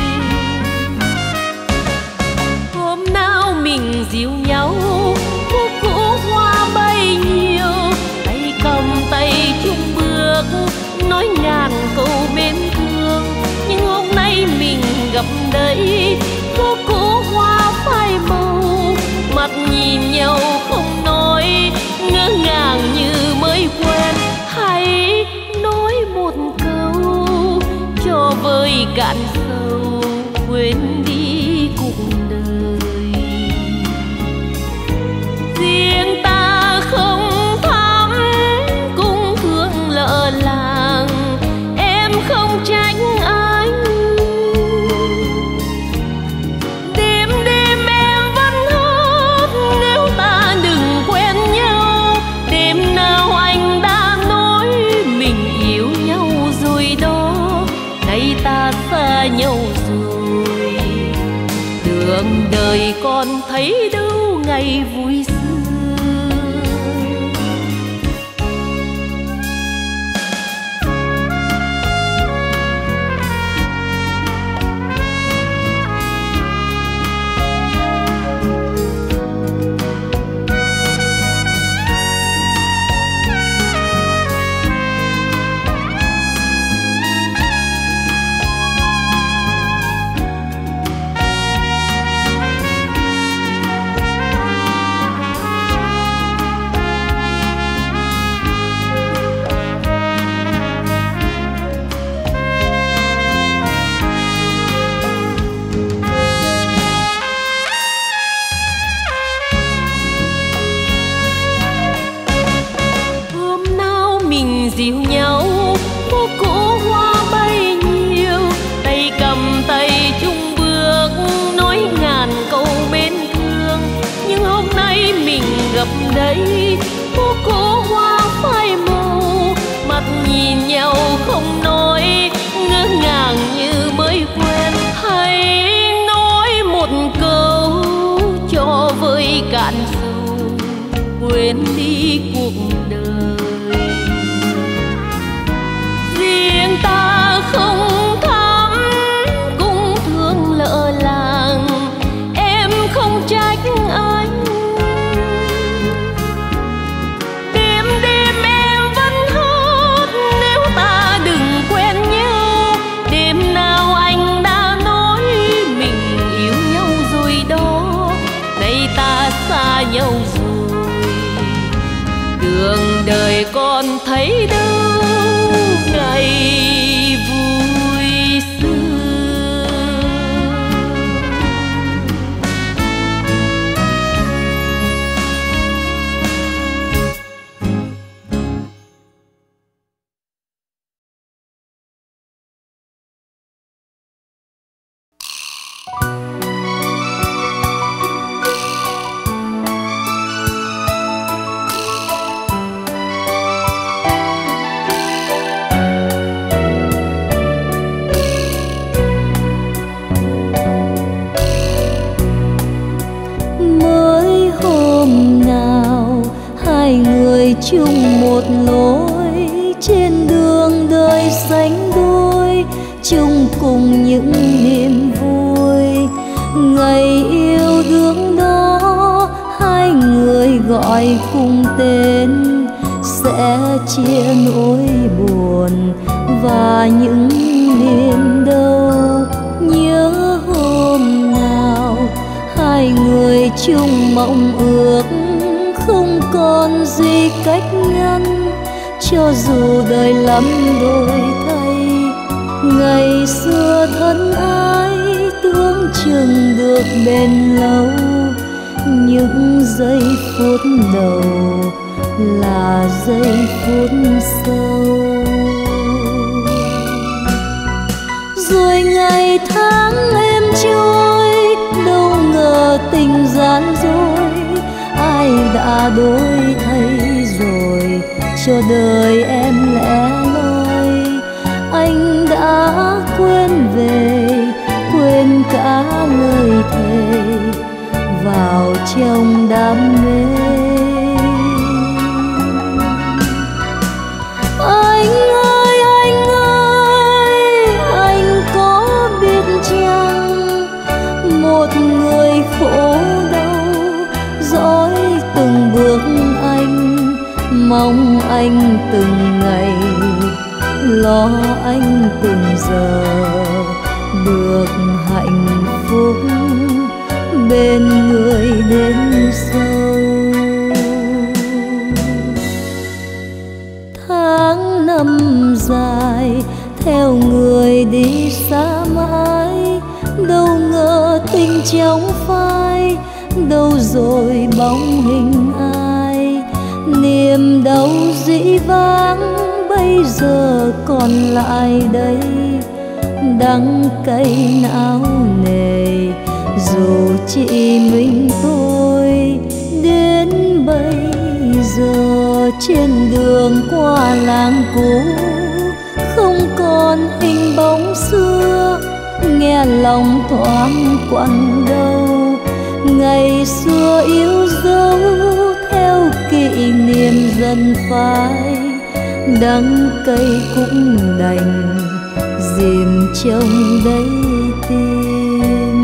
Hôm nào mình dìu nhau, phố cũ hoa bay nhiều, tay cầm tay chung bước, nói ngàn câu mến thương. Nhưng hôm nay mình gặp đây, phố cũ hoa phai màu, mặt nhìn nhau không nói, ngỡ ngàng như mới quen. Hãy nói một câu cho vơi cạn sầu, quên đi cuộc đời. Riêng ta không thắm cũng thương lỡ làng, em không tránh anh. Đêm đêm em vẫn hát nếu ta đừng quen nhau. Đêm nào anh đã nói mình yêu nhau rồi đó, nay ta xa nhau rồi. Đường đời còn thấy đâu ngày vui xưa. Dìu nhau, phố cũ hoa bay nhiều, tay cầm tay chung bước, nói ngàn câu mến thương. Nhưng hôm nay mình gặp đây, phố cũ hoa phai màu, mặt nhìn nhau không nói, ngỡ ngàng như mới quen. Hãy nói một câu cho vơi cạn sầu, quên đi cuộc đời. Riêng ta không thắm cũng thương lỡ làng, em không trách anh. Đêm đêm em vẫn hát nếu ta đừng quen nhau. Đêm nào anh đã nói mình yêu nhau rồi đó, nay ta xa nhau rồi. Đường đời còn thấy đâu ngày vui xưa. chung một lối trên đường đời sánh đôi, chung cùng những niềm vui. Ngày yêu đương đó hai người gọi cùng tên, sẽ chia nỗi buồn và những niềm đau. Nhớ hôm nào hai người chung mộng ước, không còn gì cách ngăn, cho dù đời lắm đổi thay. Ngày xưa thân ái tưởng chừng được bền lâu, những giây phút đầu là giây phút sau. Rồi ngày tháng êm trôi, đâu ngờ tình gian dối, ai đã đổi thay rồi cho đời em lẻ loi. Anh đã quên về, quên cả lời thề vào trong đam mê. Anh ơi, anh ơi, anh có biết chăng một người khổ đau dõi từng bước anh, mong anh từng ngày, lo anh từng giờ được hạnh phúc bên người đến sau. Tháng năm dài theo người đi xa mãi, đâu ngờ tình trong phai, đâu rồi bóng hình ai. Niềm đau dĩ vãng bây giờ còn lại đây, đắng cay não nề dù chỉ mình tôi. Đến bây giờ trên đường qua làng cũ, không còn hình bóng xưa, nghe lòng thoáng quặn đau. Ngày xưa yêu dấu theo kỷ niệm dần phai, đắng cay cũng đành dìm trong đáy tim.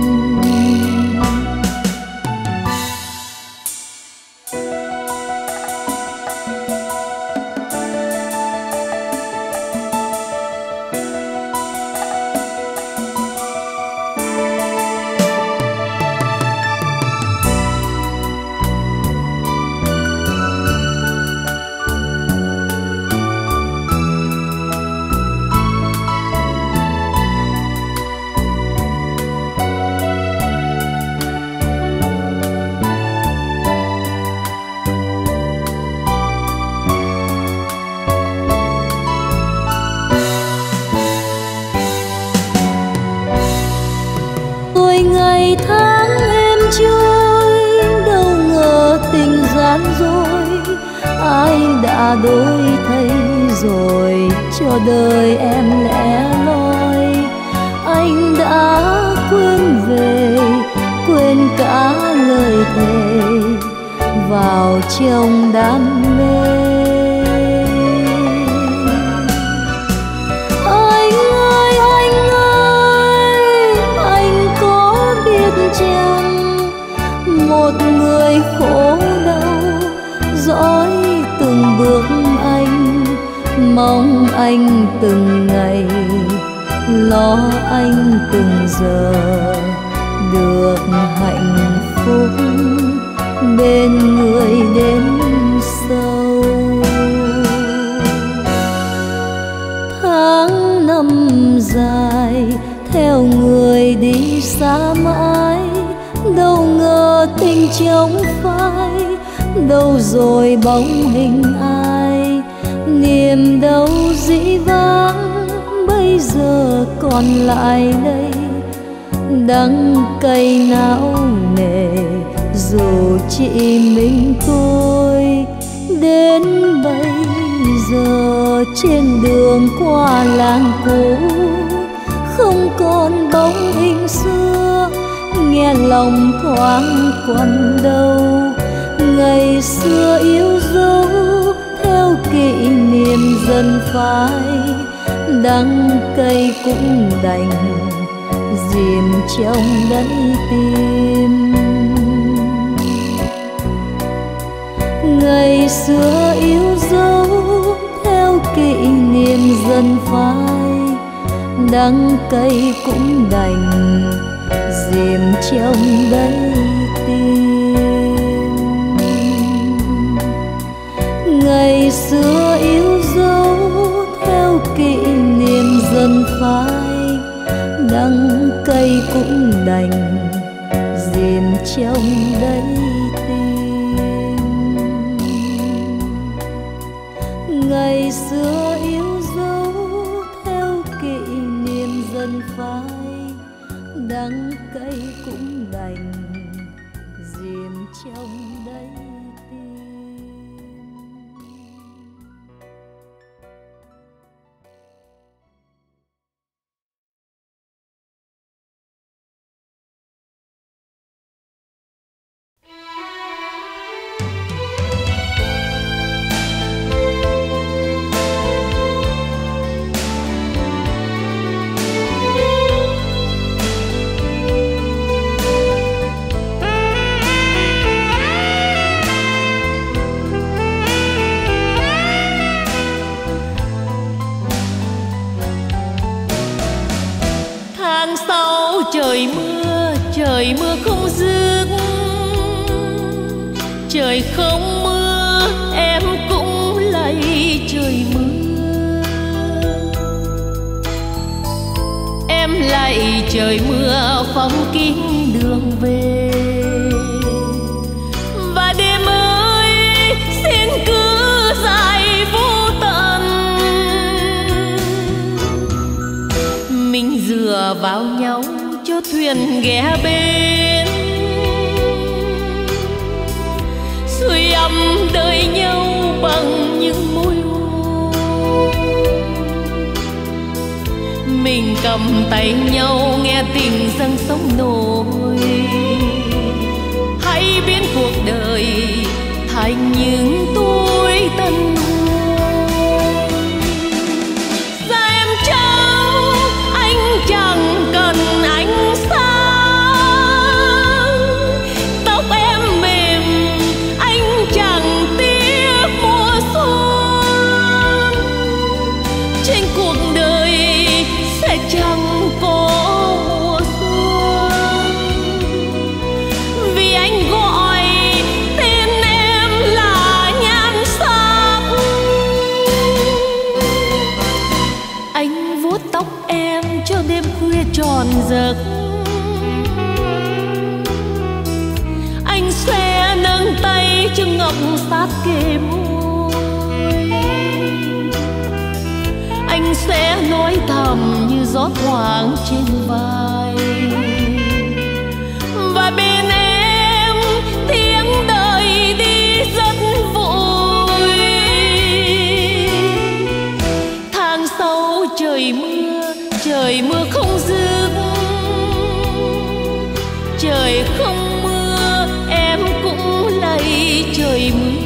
Ngày tháng êm trôi, đâu ngờ tình gian dối, ai đã đổi thay rồi cho đời em lẻ loi. Anh đã quên về, quên cả lời thề vào trong đam mê. Một người khổ đau dõi từng bước anh, mong anh từng ngày, lo anh từng giờ được hạnh phúc bên người đến sau. Tháng năm dài theo người đi xa mãi, đâu ngờ tình trong phai, đâu rồi bóng hình ai. Niềm đau dĩ vãng bây giờ còn lại đây, đắng cay não nề dù chỉ mình tôi. Đến bây giờ trên đường qua làng cũ, không còn bóng hình xưa, nghe lòng thoáng quặn đau. Ngày xưa yêu dấu niềm dần phai, đắng cay cũng đành dìm trong đáy tim. Ngày xưa yêu dấu theo kỷ niệm dần phai, đắng cay cũng đành dìm trong đáy tim. Ngày xưa yêu dấu theo kỷ niệm dần phai, đắng cay cũng đành dìm trong đáy tim. Ngày xưa yêu dấu theo kỷ niệm dần phai, đắng cay cũng đành dìm trong đáy tim. Trời mưa, trời mưa không dứt, trời không mưa em cũng lạy trời mưa. Em lạy trời mưa phóng kín đường về, và đêm ơi xin cứ dài vô tận. Mình dựa vào nhau cho thuyền ghé bên, xuôi âm đợi nhau bằng những môi hôn. Mình cầm tay nhau nghe tình dâng sóng nổi, hãy biến cuộc đời thành những tuổi tân hôn. Ra em trao anh chẳng cần ánh sáng, tóc em mềm anh chẳng tiếc mùa xuân. Trên cuộc đời sẽ chẳng có mùa xuân, vì anh gọi tên em là nhan sắc. Anh vuốt tóc em cho đêm khuya tròn giấc, anh sẽ nâng tay cho ngọc sát kề môi. Anh sẽ nói thầm như gió thoảng trên vai, và bên em tiếng đời đi rất vội. Tháng sau trời mưa, trời mưa không dứt, trời không mưa em cũng lạy trời mưa.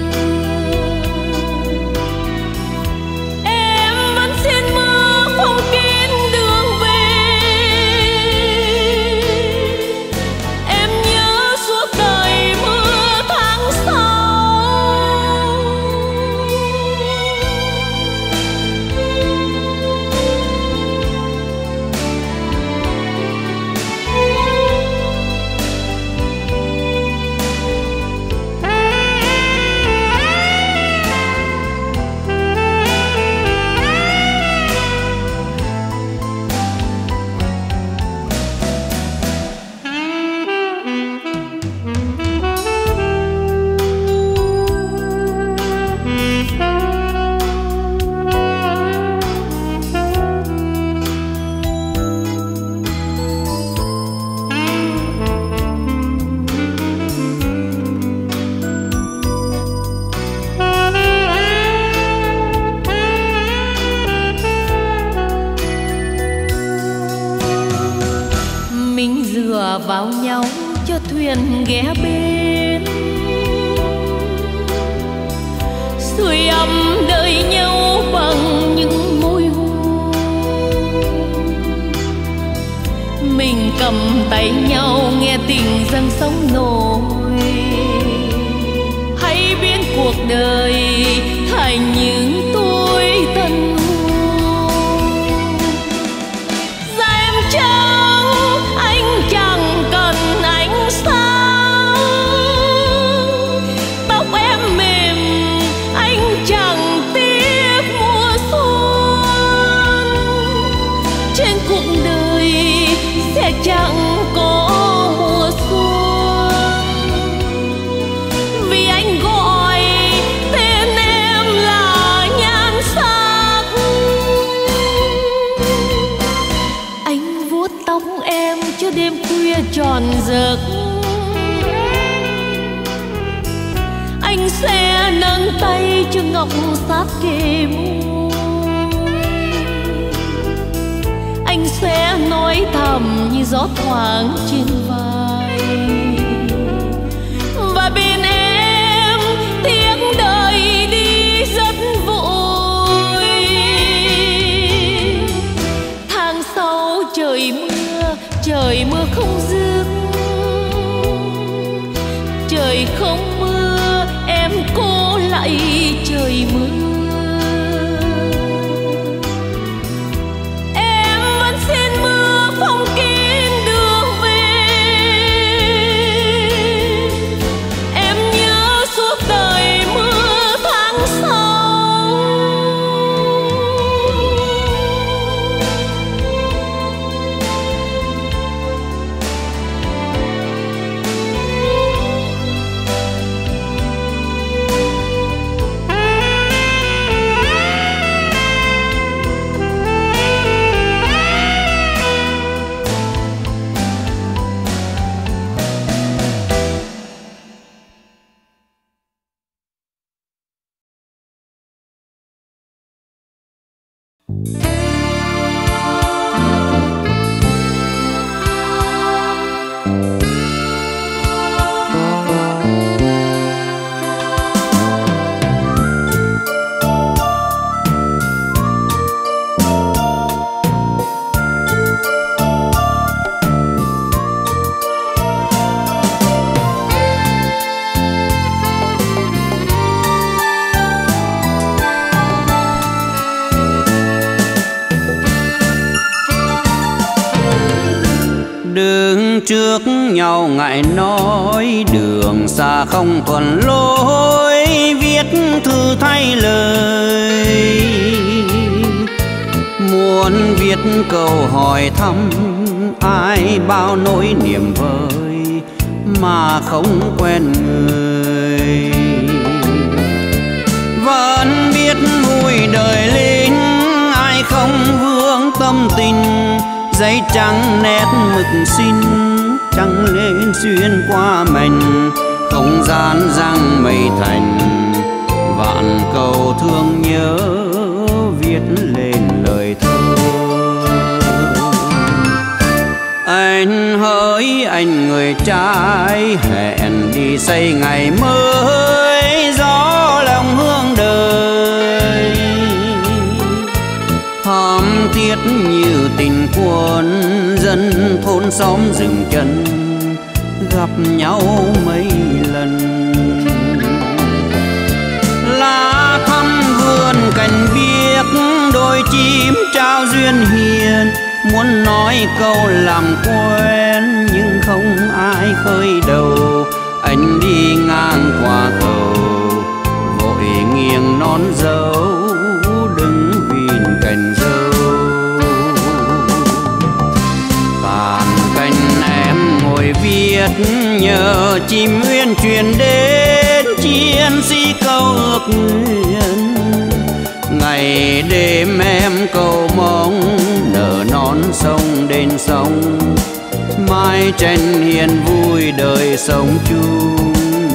Em vẫn xin mưa phong kín đường về, em nhớ suốt đời mưa tháng sau. Mình dựa vào nhau cho thuyền ghé bên, sưởi ấm đời nhau bằng những môi hôn. Mình cầm tay nhau nghe tình dâng sóng nổi, hãy biến cuộc đời thành những tuổi tân hôn. Da em trắng anh chẳng cần ánh sáng, tóc em mềm anh chẳng tiếc mùa xuân. Trên cuộc đời sẽ chẳng có mùa xuân, vì anh gọi tên em là nhan sắc. Anh vuốt tóc em cho đêm khuya tròn giấc, anh sẽ nâng tay cho ngọc sát kề môi. Anh sẽ nói thầm như gió thoảng trên vai, và bên em tiếng đời đi rất vội. Tháng sau trời mưa, trời mưa không dứt, trời không mưa em cố lại trời mưa. Em vẫn xin mưa phong kín đường về, em nhớ suốt đời mưa tháng sau. Đứng trước nhau ngại nói, đường xa không thuận lối, viết thư thay lời. Muốn viết câu hỏi thăm ai bao nỗi niềm vơi mà không quen người. Vẫn biết vui đời lính ai không vương tâm tình, giấy trắng nét mực xin trăng lên xuyên qua mảnh không gian răng mây thành. Vạn câu thương nhớ viết lên lời thơ. Anh hỡi anh người trai, hẹn đi xây ngày mới, gió lòng hương đời. Thắm thiết như tình quân dân thôn xóm dừng chân, gặp nhau mấy lần. Lá thăm vườn cành biếc, đôi chim trao duyên hiền. Muốn nói câu làm quen nhưng không ai khơi đầu. Anh đi ngang qua cầu, vội nghiêng nón dâu, đứng vìn cành dâu. Tàn cành em ngồi viết, nhờ chim uyên truyền đến chiến sĩ câu ước nguyện. Ngày đêm em cầu mong nở non sông đền sông, mái tranh hiền vui đời sống chung.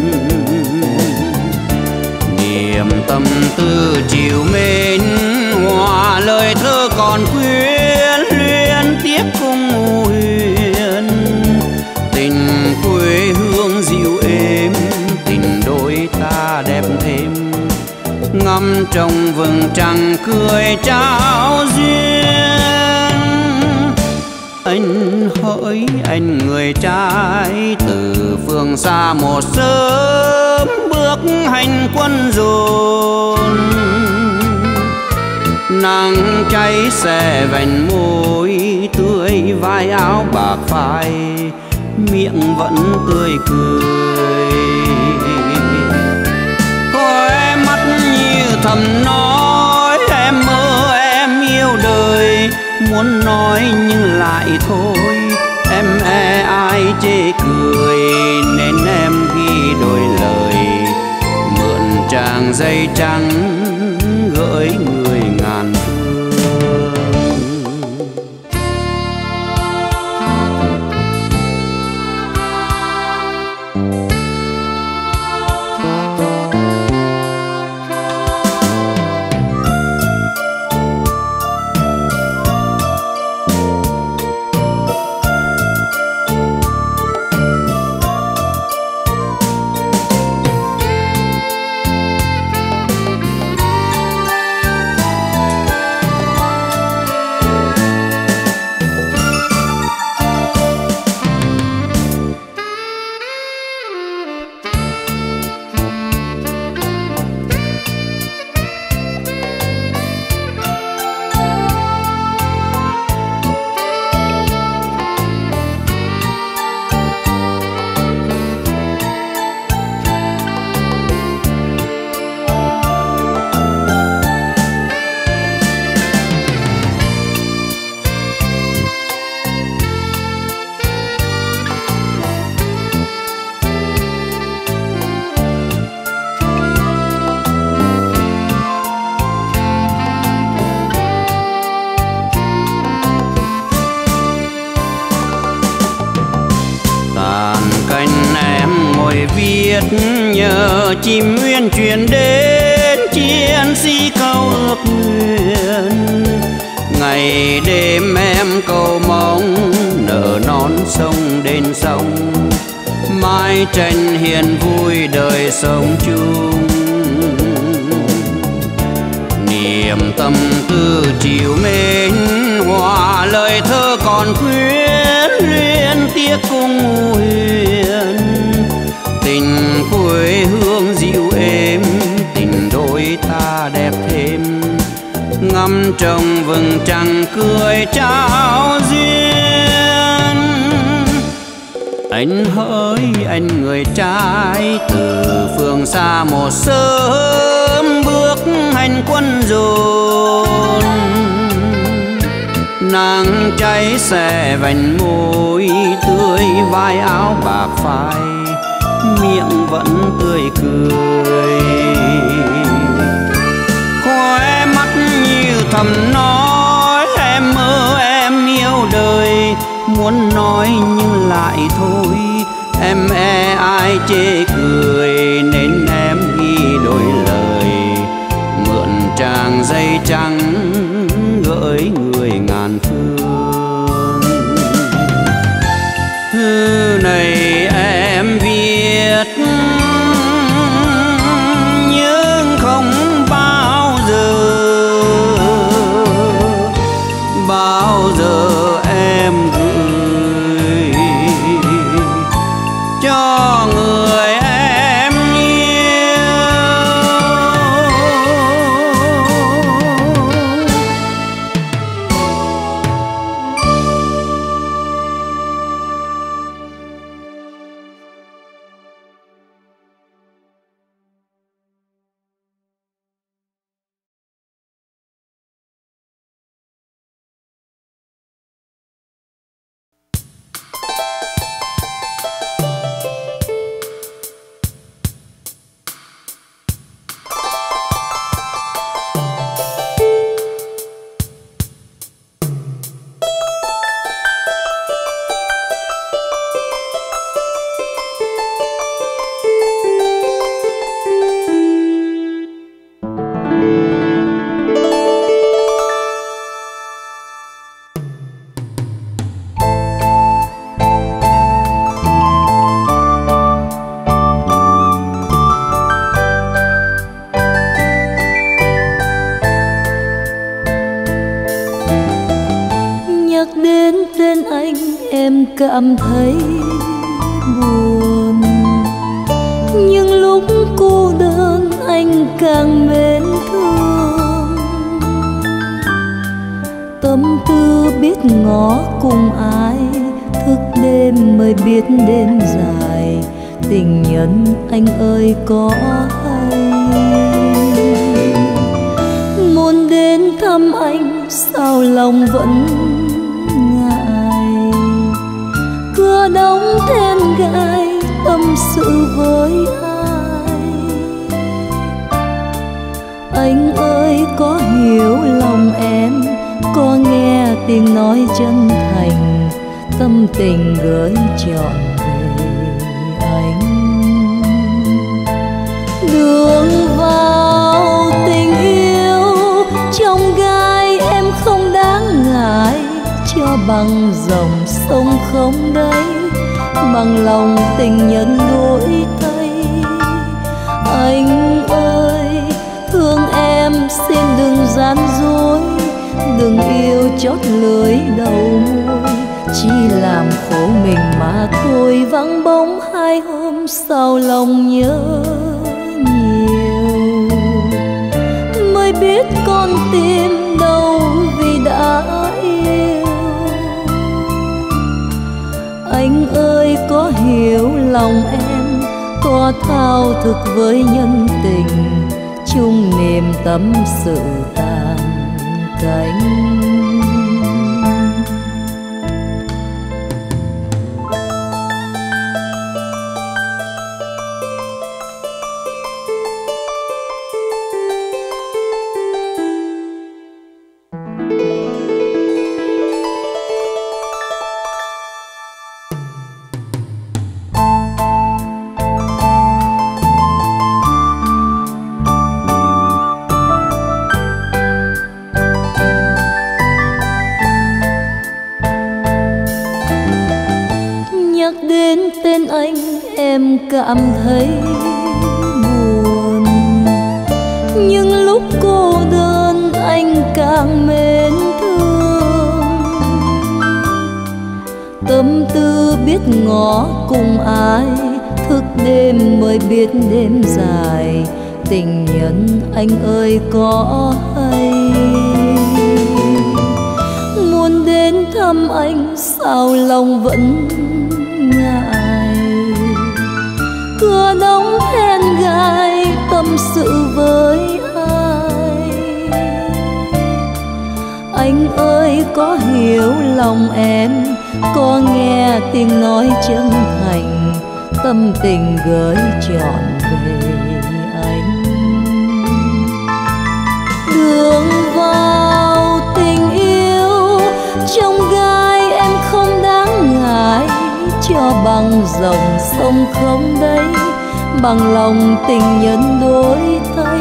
Niềm tâm tư chiều mến, hòa lời thơ còn quyến luyến tiếc cung huyền. Tình quê hương dịu êm, tình đôi ta đẹp thêm. ngắm trong vầng trăng cười trao duyên. Anh hỡi anh người trai, từ phương xa một sớm bước hành quân dồn. Nắng cháy xe vành môi tươi, vai áo bạc phai, miệng vẫn tươi cười. Khóe mắt như thầm nói em mơ em yêu đời, muốn nói nhưng lại thôi, em e ai chê cười nên em ghi đôi lời, mượn tràng dây trắng gửi người ngàn phương. Nhờ chim nguyên truyền đến chiến sĩ câu ước nguyện, ngày đêm em cầu mong nở non sông đến sông, mái tranh hiền vui đời sống chung. Niềm tâm tư chiều mến hòa lời thơ còn quyến luyến tiếc cung huyền, tình quê hương dịu êm tình đôi ta đẹp thêm, ngắm trong vầng trăng cười trao duyên. Anh hỡi anh người trai, từ phương xa một sớm bước hành quân dồn. Nắng cháy xe vành môi tươi, vai áo bạc phai, miệng vẫn tươi cười. Khóe mắt như thầm nói em mơ em yêu đời, muốn nói nhưng lại thôi, em e ai chê cười nên em ghi đôi lời, mượn tràng dây trắng gửi người ngàn phương. Thư này em viết nhưng không bao giờ bao giờ em gửi cho người em yêu. cảm thấy buồn. Nhưng lúc cô đơn anh càng mến thương. Tâm tư biết ngó cùng ai, thức đêm mới biết đêm dài. Tình nhân anh ơi có hay, muốn đến thăm anh sao lòng vẫn ngại. Cửa đóng then gai tâm sự với ai. Anh ơi có hiểu lòng em, có nghe tiếng nói chân thành, tâm tình gửi trọn về anh. Đường vào tình yêu trong gai em không đáng ngại, cho bằng dòng sông không đấy, bằng lòng tình nhân đổi thay. Anh ơi thương em xin đừng gian dối, đừng yêu chót lưỡi đầu môi, chỉ làm khổ mình mà thôi. Vắng bóng hai hôm sau lòng nhớ nhiều, mới biết con tim đâu vì đã yêu. Anh ơi có hiểu lòng em, có thao thức với nhân tình, chung niềm tâm sự tàn cánh. Nhắc đến tên anh em cảm thấy buồn. Nhưng lúc cô đơn anh càng mến thương. Tâm tư biết ngó cùng ai, thức đêm mới biết đêm dài. Tình nhân anh ơi có hay, muốn đến thăm anh sao lòng vẫn ngại. Cửa đóng then gai tâm sự với ai. Anh ơi có hiểu lòng em, có nghe tiếng nói chân thành, tâm tình gửi trọn về anh. Đường vào tình yêu trong gai em không đáng ngại, cho bằng dòng sông không đấy, bằng lòng tình nhân đổi thay.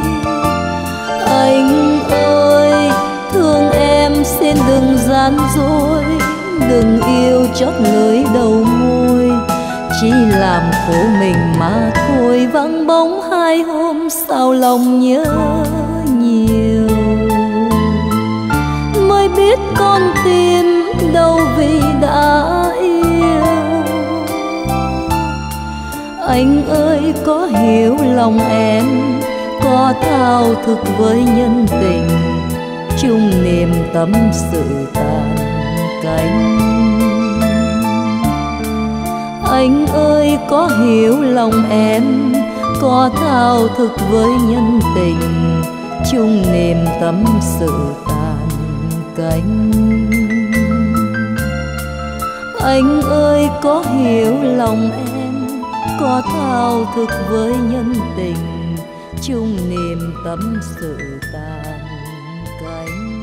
Anh ơi thương em xin đừng gian dối, đừng yêu chót lưỡi đầu môi, chỉ làm khổ mình mà thôi. Vắng bóng hai hôm sao lòng nhớ nhiều, mới biết con tim đâu vì đã yêu. Anh ơi có hiểu lòng em, có thao thức với nhân tình, chung niềm tâm sự tàn cánh. Anh ơi có hiểu lòng em, có thao thức với nhân tình, chung niềm tâm sự tàn cánh. Anh ơi có hiểu lòng em, có thao thức với nhân tình, chung niềm tâm sự tàn cánh.